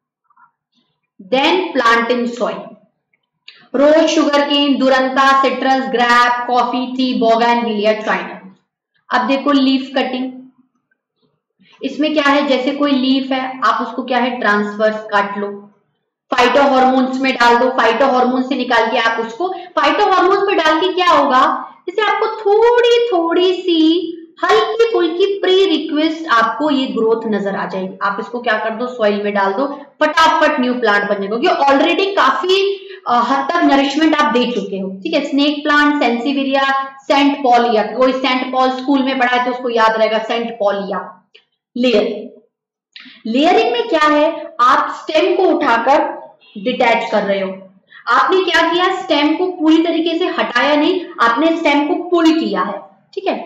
then plant in soil. Rose, sugar cane, duranta, citrus, grape, coffee, tea, bougainvillea, China. अब देखो लीफ कटिंग, इसमें क्या है, जैसे कोई लीफ है, आप उसको क्या है, ट्रांसवर्स काट लो, फाइटो हार्मोन्स में डाल दो, फाइटो हार्मोन से निकाल के आप उसको फाइटो हार्मोन्स में डाल के क्या होगा, जैसे आपको थोड़ी थोड़ी सी हल्की फुल्की प्री रिक्वेस्ट आपको ये ग्रोथ नजर आ जाएगी। आप इसको क्या कर दो, सॉइल में डाल दो, फटाफट न्यू प्लांट बन जाएगा, क्योंकि ऑलरेडी काफी हद तक नरिशमेंट आप दे चुके हो, ठीक है। Snake plant, sansevieria, saintpaulia, कोई सेंट पॉल स्कूल में पढ़ा है तो उसको याद रहेगा, सेंट पॉलिया। लेयर, लेयरिंग में क्या है, आप स्टेम को उठाकर डिटैच कर रहे हो। आपने क्या किया, स्टेम को पूरी तरीके से हटाया नहीं, आपने स्टेम को पुल किया है, ठीक है,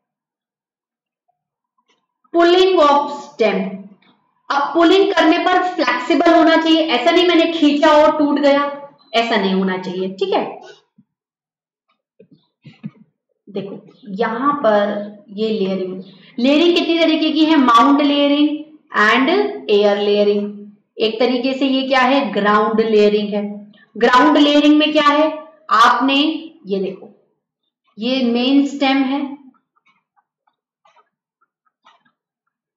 पुलिंग ऑफ स्टेम। अब पुलिंग करने पर फ्लेक्सिबल होना चाहिए, ऐसा नहीं मैंने खींचा और टूट गया, ऐसा नहीं होना चाहिए, ठीक है। देखो यहां पर ये लेयरिंग, लेयरिंग कितनी तरीके की है, mound layering and air layering. एक तरीके से ये क्या है, ग्राउंड लेयरिंग है। ग्राउंड लेयरिंग में क्या है, आपने ये देखो, ये मेन स्टेम है,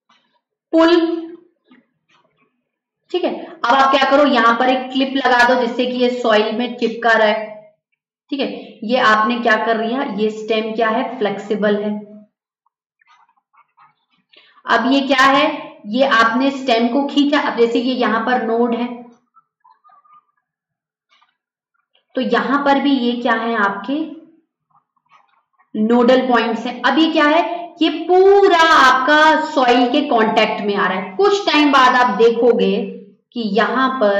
पुल। ठीक है, अब आप क्या करो, यहां पर एक क्लिप लगा दो जिससे कि ये सॉइल में चिपका रहे। ठीक है, ये आपने क्या कर लिया, ये स्टेम क्या है, फ्लेक्सिबल है। अब ये क्या है, ये आपने स्टेम को खींचा। अब जैसे कि यहां पर नोड है, तो यहां पर भी ये क्या है, आपके नोडल पॉइंट्स हैं। अब ये क्या है, ये पूरा आपका सॉइल के कांटेक्ट में आ रहा है। कुछ टाइम बाद आप देखोगे कि यहां पर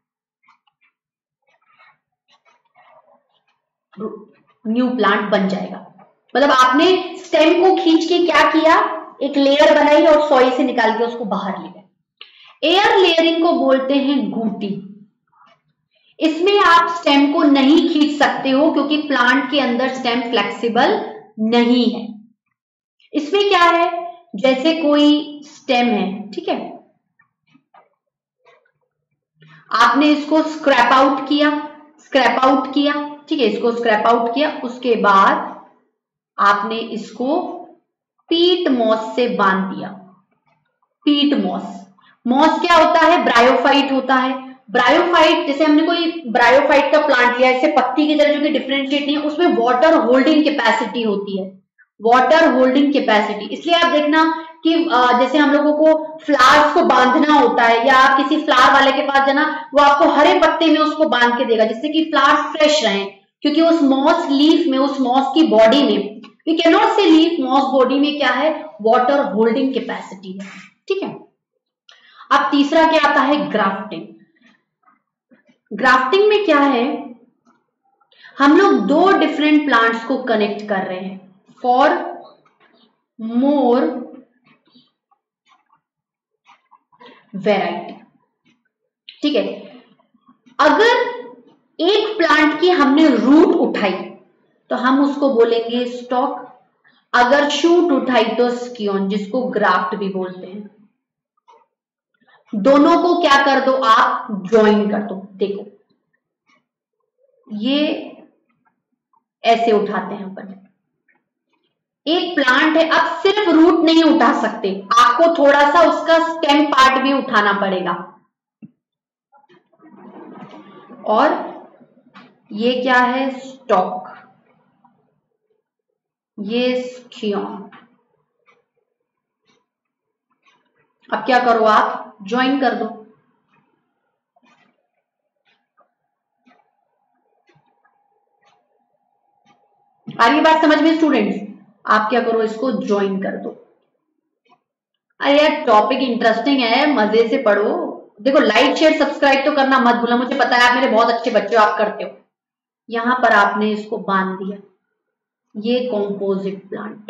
न्यू प्लांट बन जाएगा। मतलब आपने स्टेम को खींच के क्या किया, एक लेयर बनाई और सॉइल से निकाल के उसको बाहर ले गए। एयर लेयरिंग को बोलते हैं गूटी। इसमें आप स्टेम को नहीं खींच सकते हो क्योंकि प्लांट के अंदर स्टेम फ्लेक्सिबल नहीं है। इसमें क्या है, जैसे कोई स्टेम है, ठीक है, आपने इसको स्क्रैप आउट किया, स्क्रैप आउट किया, ठीक है, इसको स्क्रैप आउट किया, उसके बाद आपने इसको पीट मॉस से बांध दिया। पीट मॉस, मॉस क्या होता है, ब्रायोफाइट होता है। ब्रायोफाइट, जैसे हमने कोई ब्रायोफाइट का प्लांट लिया, इससे पत्ती की तरह जो कि डिफरेंशिएट नहीं है, उसमें वाटर होल्डिंग कैपेसिटी होती है, वाटर होल्डिंग कैपेसिटी। इसलिए आप देखना कि जैसे हम लोगों को फ्लावर्स को बांधना होता है, या आप किसी फ्लावर वाले के पास जाना, वो आपको हरे पत्ते में उसको बांध के देगा जिससे कि फ्लावर्स फ्रेश रहें, क्योंकि उस मॉस लीफ में, उस मॉस की बॉडी में, we cannot say leaf, moss body में क्या है, वाटर होल्डिंग कैपेसिटी है। ठीक है, अब तीसरा क्या आता है, ग्राफ्टिंग। ग्राफ्टिंग में क्या है, हम लोग दो डिफरेंट प्लांट्स को कनेक्ट कर रहे हैं फॉर मोर वैरायटी। ठीक है, अगर एक प्लांट की हमने रूट उठाई तो हम उसको बोलेंगे स्टॉक, अगर शूट उठाई तो स्कियोन, जिसको ग्राफ्ट भी बोलते हैं। दोनों को क्या कर दो, आप ज्वाइन कर दो। देखो ये ऐसे उठाते हैं अपन, एक प्लांट है, अब सिर्फ रूट नहीं उठा सकते, आपको थोड़ा सा उसका स्टेम पार्ट भी उठाना पड़ेगा। और ये क्या है, स्टॉक, ये स्कियोन। अब क्या करो, आप ज्वाइन कर दो। आ रही बात समझ में स्टूडेंट्स? आप क्या करो, इसको ज्वाइन कर दो। अरे यार टॉपिक इंटरेस्टिंग है, मजे से पढ़ो। देखो लाइक शेयर सब्सक्राइब तो करना मत भूलना, मुझे पता है आप मेरे बहुत अच्छे बच्चे हो, आप करते हो। यहां पर आपने इसको बांध दिया, ये कॉम्पोजिट प्लांट,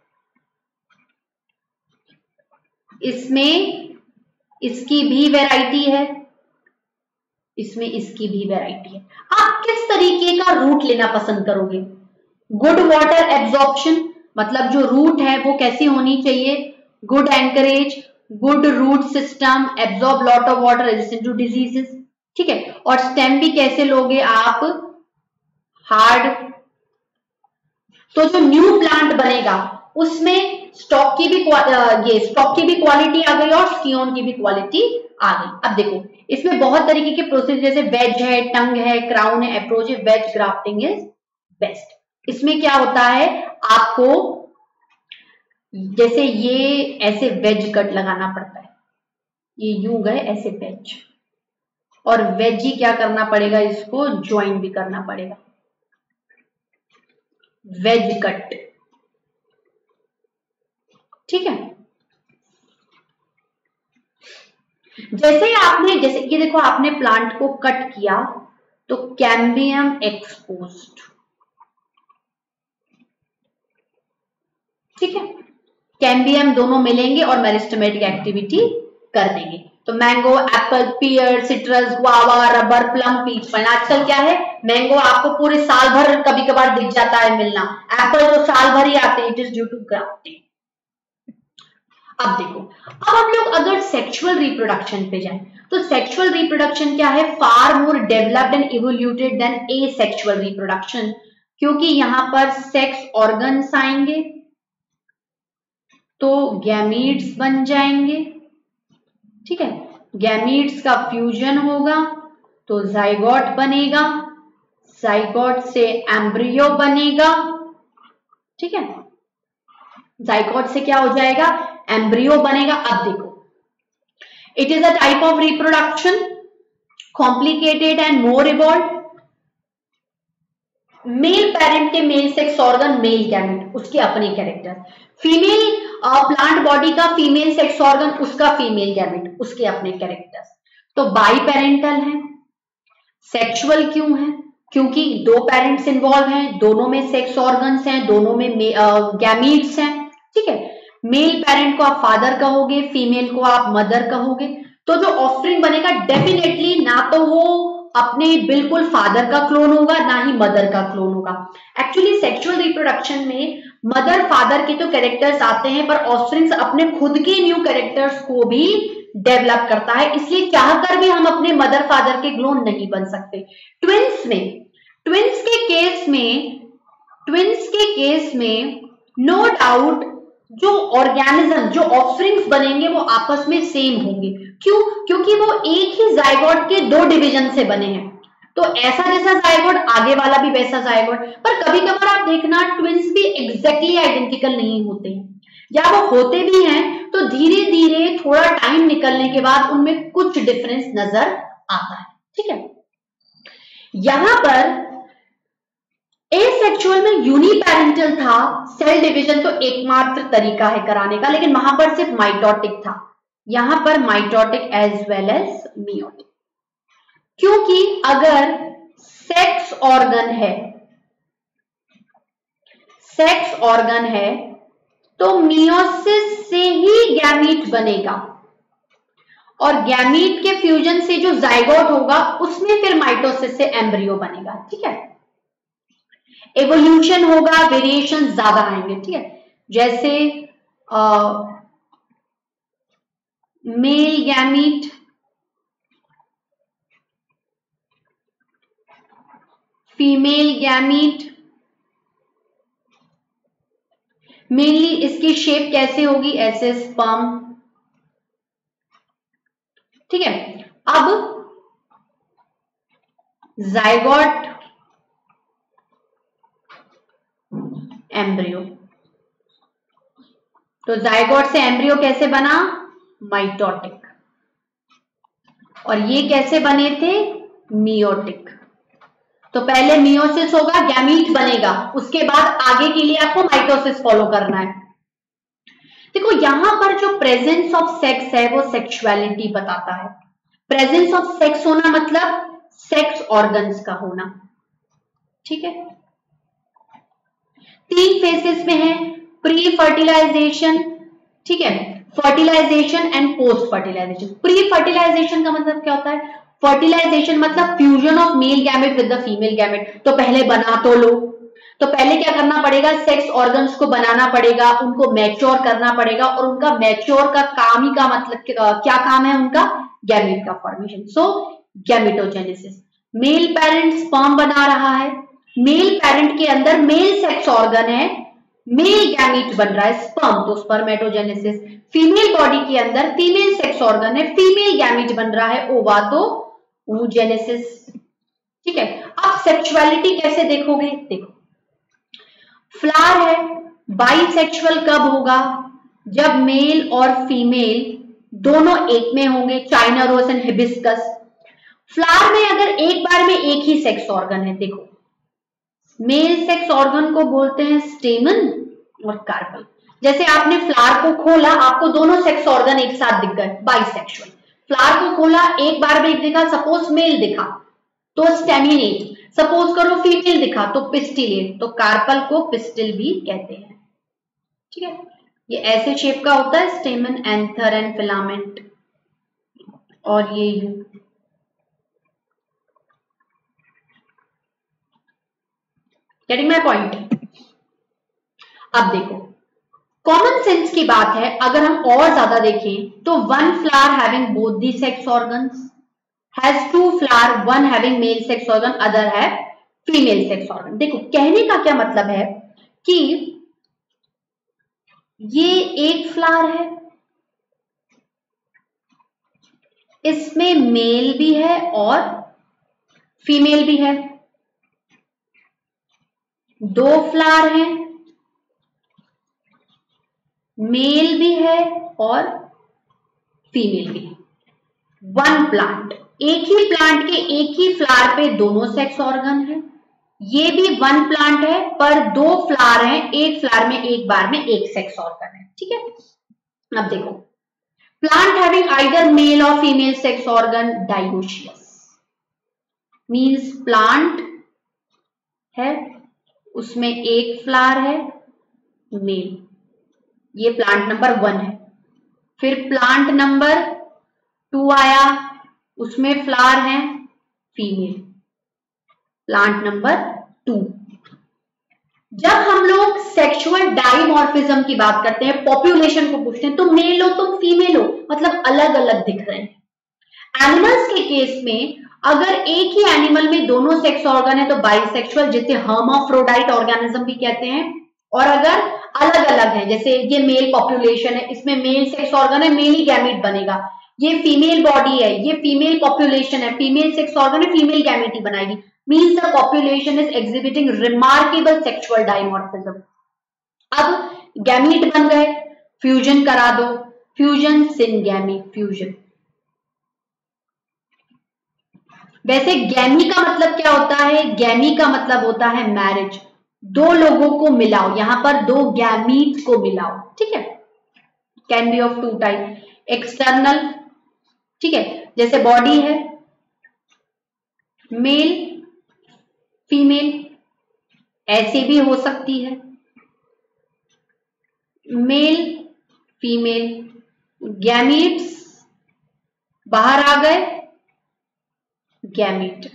इसमें इसकी भी वैरायटी है, इसमें इसकी भी वैरायटी है। आप किस तरीके का रूट लेना पसंद करोगे? गुड वाटर एब्जॉर्प्शन, मतलब जो रूट है वो कैसी होनी चाहिए, good anchorage, good root system, absorb lot of water, resistant to diseases. ठीक है, और स्टेम भी कैसे लोगे आप, हार्ड। तो जो न्यू प्लांट बनेगा उसमें स्टॉक की भी ये स्टॉक की भी क्वालिटी आ गई और स्कियोन की भी क्वालिटी आ गई। अब देखो इसमें बहुत तरीके के प्रोसेस, जैसे वेज है, टंग है, क्राउन है, अप्रोच है, वेज ग्राफ्टिंग इज बेस्ट। इसमें क्या होता है, आपको जैसे ये ऐसे वेज कट लगाना पड़ता है, ये यूं गए ऐसे वेज, और वेज ही क्या करना पड़ेगा, इसको ज्वाइन भी करना पड़ेगा, वेज कट। ठीक है, जैसे आपने, जैसे ये देखो आपने प्लांट को कट किया तो कैम्बियम एक्सपोज्ड, ठीक है, कैम्बियम दोनों मिलेंगे और मेरिस्टेमेटिक एक्टिविटी कर देंगे। तो mango, apple, pear, citrus, guava, rubber, plum, peach, pine. आजकल क्या है, मैंगो आपको पूरे साल भर कभी कभार दिख जाता है मिलना, एप्पल तो साल भर ही आते हैं, it is due to grafting. अब देखो, अब हम लोग अगर सेक्सुअल रिप्रोडक्शन पे जाएं तो सेक्सुअल रिप्रोडक्शन क्या है, far more developed and evoluted than asexual reproduction, क्योंकि यहां पर सेक्स ऑर्गन्स आएंगे तो गैमीट्स बन जाएंगे, ठीक है। गैमीट्स का फ्यूजन होगा तो जाइगोट बनेगा, जाइगोट से एम्ब्रियो बनेगा, ठीक है। जाइगोट से क्या हो जाएगा, एम्ब्रियो बनेगा। अब देखो, it is a type of reproduction, complicated and more evolve. Male parent के male sex organ male gamete, उसके अपने कैरेक्टर। फीमेल प्लांट बॉडी का फीमेल सेक्स ऑर्गन, उसका फीमेल गैमेट, उसके अपने कैरेक्टर्स। तो बाई पेरेंटल है। सेक्सुअल क्यों है, क्योंकि दो पेरेंट्स इन्वॉल्व हैं, दोनों में सेक्स ऑर्गन्स हैं, दोनों में गैमीट्स हैं, ठीक है। मेल पेरेंट को आप फादर कहोगे, फीमेल को आप मदर कहोगे। तो जो ऑफस्प्रिंग बनेगा डेफिनेटली ना तो वो अपने बिल्कुल फादर का क्लोन होगा, ना ही मदर का क्लोन होगा। एक्चुअली सेक्सुअल रिप्रोडक्शन में मदर फादर के तो कैरेक्टर्स आते हैं, पर ऑफस्प्रिंग्स अपने खुद के न्यू कैरेक्टर्स को भी डेवलप करता है, इसलिए चाहकर भी हम अपने मदर फादर के क्लोन नहीं बन सकते। ट्विंस में ट्विंस के केस में ट्विंस के केस में नो डाउट जो ऑर्गेनिज्म, जो ऑफस्प्रिंग्स बनेंगे वो आपस में सेम होंगे। क्यों, क्योंकि वो एक ही जाइगोट के दो डिवीजन से बने हैं। तो ऐसा जैसा जाइगोट आगे वाला भी वैसा जाइगोट। पर कभी कभार आप देखना ट्विंस भी एग्जैक्टली आइडेंटिकल नहीं होते हैं, या वो होते भी हैं तो धीरे धीरे थोड़ा टाइम निकलने के बाद उनमें कुछ डिफरेंस नजर आता है, ठीक है। यहां पर एसेक्सुअल में यूनिपेरेंटल था, सेल डिवीजन तो एकमात्र तरीका है कराने का, लेकिन वहां पर सिर्फ माइटोटिक था, यहां पर mitotic as well as meiotic. क्योंकि अगर सेक्स ऑर्गन है सेक्स ऑर्गन है तो मियोसिस से ही गैमीट बनेगा, और गैमीट के फ्यूजन से जो जाइगोट होगा उसमें फिर माइटोसिस से एम्ब्रियो बनेगा, ठीक है। एवोल्यूशन होगा, वेरिएशन ज्यादा आएंगे, ठीक है। जैसे male gamete, female gamete, mainly इसकी शेप कैसे होगी, ऐसे स्पर्म, ठीक है। अब जाइगोट, एम्ब्रियो, तो जाइगोट से एम्ब्रियो कैसे बना, माइटोटिक, और ये कैसे बने थे, मियोटिक। तो पहले मियोसिस होगा, गैमीट बनेगा, उसके बाद आगे के लिए आपको माइटोसिस फॉलो करना है। देखो यहां पर जो प्रेजेंस ऑफ सेक्स है वो सेक्सुअलिटी बताता है। प्रेजेंस ऑफ सेक्स होना मतलब सेक्स ऑर्गन्स का होना, ठीक है। तीन फेसेस में है, प्री फर्टिलाइजेशन, ठीक है, fertilization and post fertilization. Pre fertilization का मतलब क्या होता है, फर्टिलाइजेशन मतलब fusion of male gamete with the female gamete. तो पहले बना तो लो, तो पहले क्या करना पड़ेगा, सेक्स ऑर्गन्स को बनाना पड़ेगा, उनको मैच्योर करना पड़ेगा, और उनका मैच्योर का काम ही का मतलब क्या काम है, उनका गैमेट का formation. So gametogenesis, male parent sperm बना रहा है, मेल पेरेंट के अंदर मेल सेक्स ऑर्गन है, मेल गैमेट बन रहा है स्पर्म, तो स्पर्मेटोजेनेसिस। फीमेल बॉडी के अंदर फीमेल सेक्स ऑर्गन है, फीमेल गैमेट बन रहा है, ओवा, तो oogenesis, ठीक है। अब सेक्सुअलिटी कैसे देखोगे, देखो फ्लावर है, बाइसेक्सुअल कब होगा, जब मेल और फीमेल दोनों एक में होंगे, China rose and hibiscus. Flower में अगर एक बार में एक ही सेक्स ऑर्गन है, देखो मेल सेक्स ऑर्गन को बोलते हैं स्टेमन और कार्पल। जैसे आपने फ्लावर को खोला, आपको दोनों सेक्स ऑर्गन एक साथ दिख गए, बाइसेक्सुअल। फ्लावर को खोला, एक बार में एक दिखा, सपोज मेल दिखा तो स्टेमिनेट, सपोज करो फीमेल दिखा तो पिस्टिलेट, तो कार्पल को पिस्टिल भी कहते हैं, ठीक है। ये ऐसे शेप का होता है, स्टेमन, एंथर एंड फिलामेंट, और ये यू। Getting my point. अब देखो कॉमन सेंस की बात है, अगर हम और ज्यादा देखें तो one flower having both the sex organs has two flower, one having male sex organ, other have female sex organ। देखो कहने का क्या मतलब है कि ये एक फ्लावर है, इसमें मेल भी है और फीमेल भी है, दो फ्लावर हैं, मेल भी है और फीमेल भी है। वन प्लांट, एक ही प्लांट के एक ही फ्लावर पे दोनों सेक्स ऑर्गन है। ये भी वन प्लांट है पर दो फ्लावर हैं, एक फ्लावर में एक बार में एक सेक्स ऑर्गन है। ठीक है, अब देखो, प्लांट हैविंग आइदर मेल और female sex organ dioecious means plant है उसमें एक फ्लावर है मेल, ये प्लांट नंबर वन है। फिर प्लांट नंबर टू आया, उसमें फ्लावर है फीमेल, प्लांट नंबर टू। जब हम लोग सेक्सुअल डाइमॉर्फिज्म की बात करते हैं, पॉपुलेशन को पूछते हैं, तो मेल हो तुम फीमेल हो, मतलब अलग अलग दिख रहे हैं। एनिमल्स के केस में अगर एक ही एनिमल में दोनों सेक्स ऑर्गन है तो बाइसेक्सुअल, जिसे हर्माफ्रोडाइट ऑर्गेनिज्म भी कहते हैं। और अगर अलग अलग है, जैसे ये मेल पॉपुलेशन है, इसमें मेल सेक्स ऑर्गन है, मेल ही गैमेट बनेगा। ये फीमेल बॉडी है, ये फीमेल पॉपुलेशन है, फीमेल सेक्स ऑर्गन है, फीमेल गैमेट ही बनाएगी। Means the population is exhibiting remarkable sexual dimorphism. अब गैमेट बन गए, फ्यूजन करा दो, फ्यूजन सिनगैमी फ्यूजन। वैसे गैमी का मतलब क्या होता है? गैमी का मतलब होता है मैरिज, दो लोगों को मिलाओ, यहां पर दो गैमीट को मिलाओ। ठीक है, can be of two type, external, ठीक है, जैसे बॉडी है मेल फीमेल, ऐसे भी हो सकती है मेल फीमेल, गैमीट्स बाहर आ गए, गैमीट।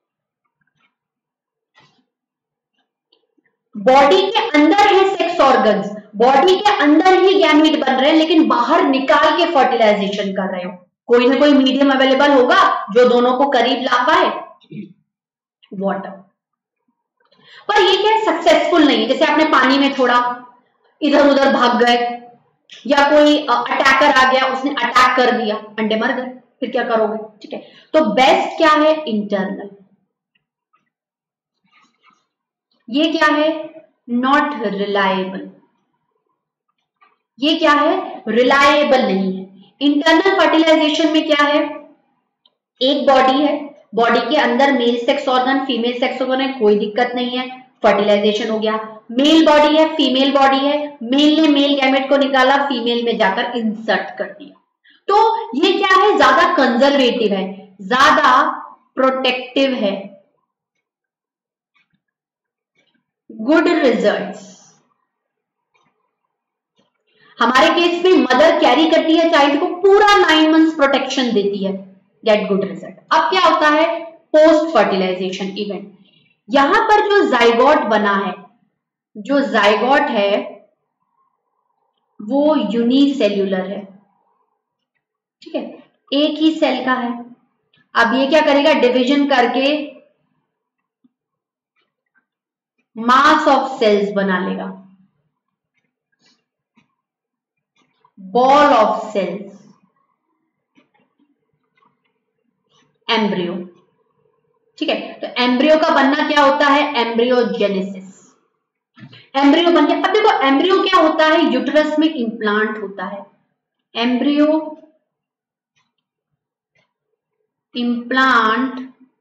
बॉडी के अंदर है सेक्स ऑर्गन्स, बॉडी के अंदर ही गैमीट बन रहे हैं, लेकिन बाहर निकाल के फर्टिलाइजेशन कर रहे हो। कोई ना कोई मीडियम अवेलेबल होगा जो दोनों को करीब ला पाए, वाटर। पर ये क्या सक्सेसफुल नहीं है। जैसे आपने पानी में थोड़ा इधर उधर भाग गए, या कोई अटैकर आ गया, उसने अटैक कर दिया, अंडे मर गए, फिर क्या करोगे? ठीक है, तो बेस्ट क्या है? इंटरनल। ये क्या है? Not reliable. ये क्या है? रिलायबल नहीं है। इंटरनल फर्टिलाइजेशन में क्या है? एक बॉडी है, बॉडी के अंदर male sex organ female sex organ है, कोई दिक्कत नहीं है, फर्टिलाइजेशन हो गया। मेल बॉडी है, फीमेल बॉडी है, मेल ने मेल गैमेट को निकाला, फीमेल में जाकर इंसर्ट कर दिया। तो ये क्या है? ज्यादा कंजर्वेटिव है, ज्यादा प्रोटेक्टिव है। Good results. हमारे केस में मदर कैरी करती है चाइल्ड को, पूरा नाइन मंथ्स प्रोटेक्शन देती है, गेट गुड रिजल्ट। अब क्या होता है? Post fertilization event. यहां पर जो जाइगोट बना है, जो जाइगोट है वो यूनिसेल्यूलर है, ठीक है, एक ही सेल का है। अब ये क्या करेगा? डिवीजन करके मास ऑफ सेल्स बना लेगा, बॉल ऑफ सेल्स, एम्ब्रियो। ठीक है, तो एम्ब्रियो का बनना क्या होता है? एम्ब्रियोजेनेसिस। एम्ब्रियो बन गया। अब देखो एम्ब्रियो क्या होता है? यूट्रस में इंप्लांट होता है, एम्ब्रियो इंप्लांट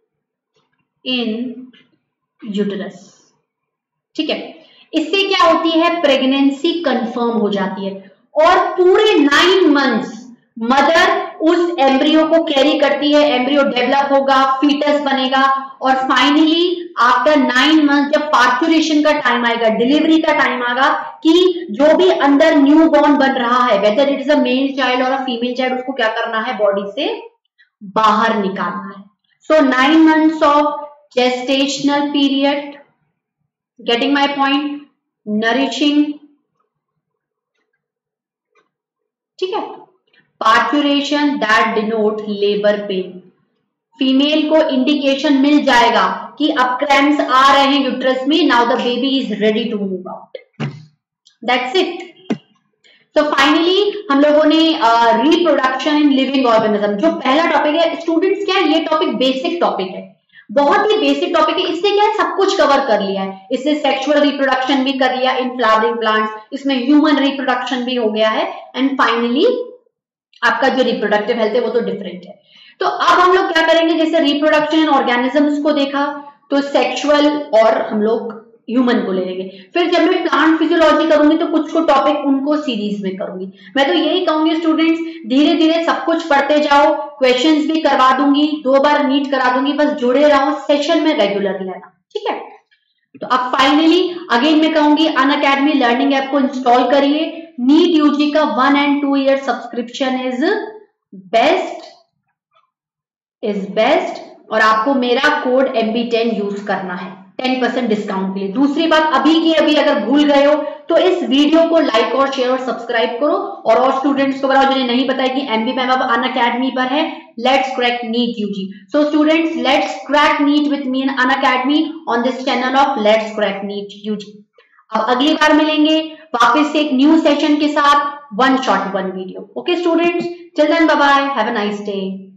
इन यूट्रस। ठीक है, इससे क्या होती है? प्रेगनेंसी कंफर्म हो जाती है, और पूरे नाइन मंथ्स मदर उस एम्ब्रियो को कैरी करती है, एम्ब्रियो डेवलप होगा, फीटस बनेगा, और फाइनली आफ्टर नाइन मंथ जब पार्चुरेशन का टाइम आएगा, डिलीवरी का टाइम आएगा, कि जो भी अंदर न्यू बॉर्न बन रहा है, whether it is a male child और अ फीमेल चाइल्ड, उसको क्या करना है? बॉडी से बाहर निकालना है। So nine months of gestational period, getting my point, nourishing, ठीक है, parturition that denote labour pain. Female को इंडिकेशन मिल जाएगा कि अब क्रैम्प्स आ रहे हैं यूट्रस में, now the baby is ready to move out, that's it. So finally हम लोगों ने रिप्रोडक्शन इन लिविंग ऑर्गेनिज्म, जो पहला टॉपिक है स्टूडेंट्स, क्या है ये टॉपिक बेसिक टॉपिक है, बहुत ही बेसिक टॉपिक है, इससे क्या है सब कुछ कवर कर लिया है। इससे सेक्सुअल रिप्रोडक्शन भी कर लिया इन फ्लावरिंग प्लांट्स, इसमें ह्यूमन रिप्रोडक्शन भी हो गया है, एंड फाइनली आपका जो रिप्रोडक्टिव हेल्थ है वो तो डिफरेंट है। तो अब हम लोग क्या करेंगे, जैसे रिप्रोडक्शन इन ऑर्गेनिजम्स को देखा, तो सेक्सुअल और हम लोग ह्यूमन को ले लेंगे। फिर जब मैं प्लांट फिजियोलॉजी करूंगी तो कुछ को टॉपिक उनको सीरीज में करूंगी। मैं तो यही कहूंगी स्टूडेंट्स, धीरे धीरे सब कुछ पढ़ते जाओ, क्वेश्चंस भी करवा दूंगी, दो बार नीट करा दूंगी, बस जुड़े रहो सेशन में रेगुलर लेना, ठीक है। तो अब फाइनली अगेन मैं कहूंगी अनअकैडमी लर्निंग ऐप को इंस्टॉल करिए। नीट यूजी का one and two year subscription is best is best और आपको मेरा code M B ten use करना है टेन परसेंट डिस्काउंट के लिए। दूसरी बात, अभी की अभी अगर भूल गए हो तो इस वीडियो को लाइक और शेयर और सब्सक्राइब करो, और और स्टूडेंट्स को बताओ जिन्हें नहीं पता है कि एमबी मैम अब अनअकैडमी पर है। Let's crack NEET UG. So students, let's crack NEET with me in Unacademy on this channel of let's crack NEET UG. अब अगली बार मिलेंगे वापस से एक न्यू सेशन के साथ, one shot one video. Okay students, till then bye bye, have a nice day.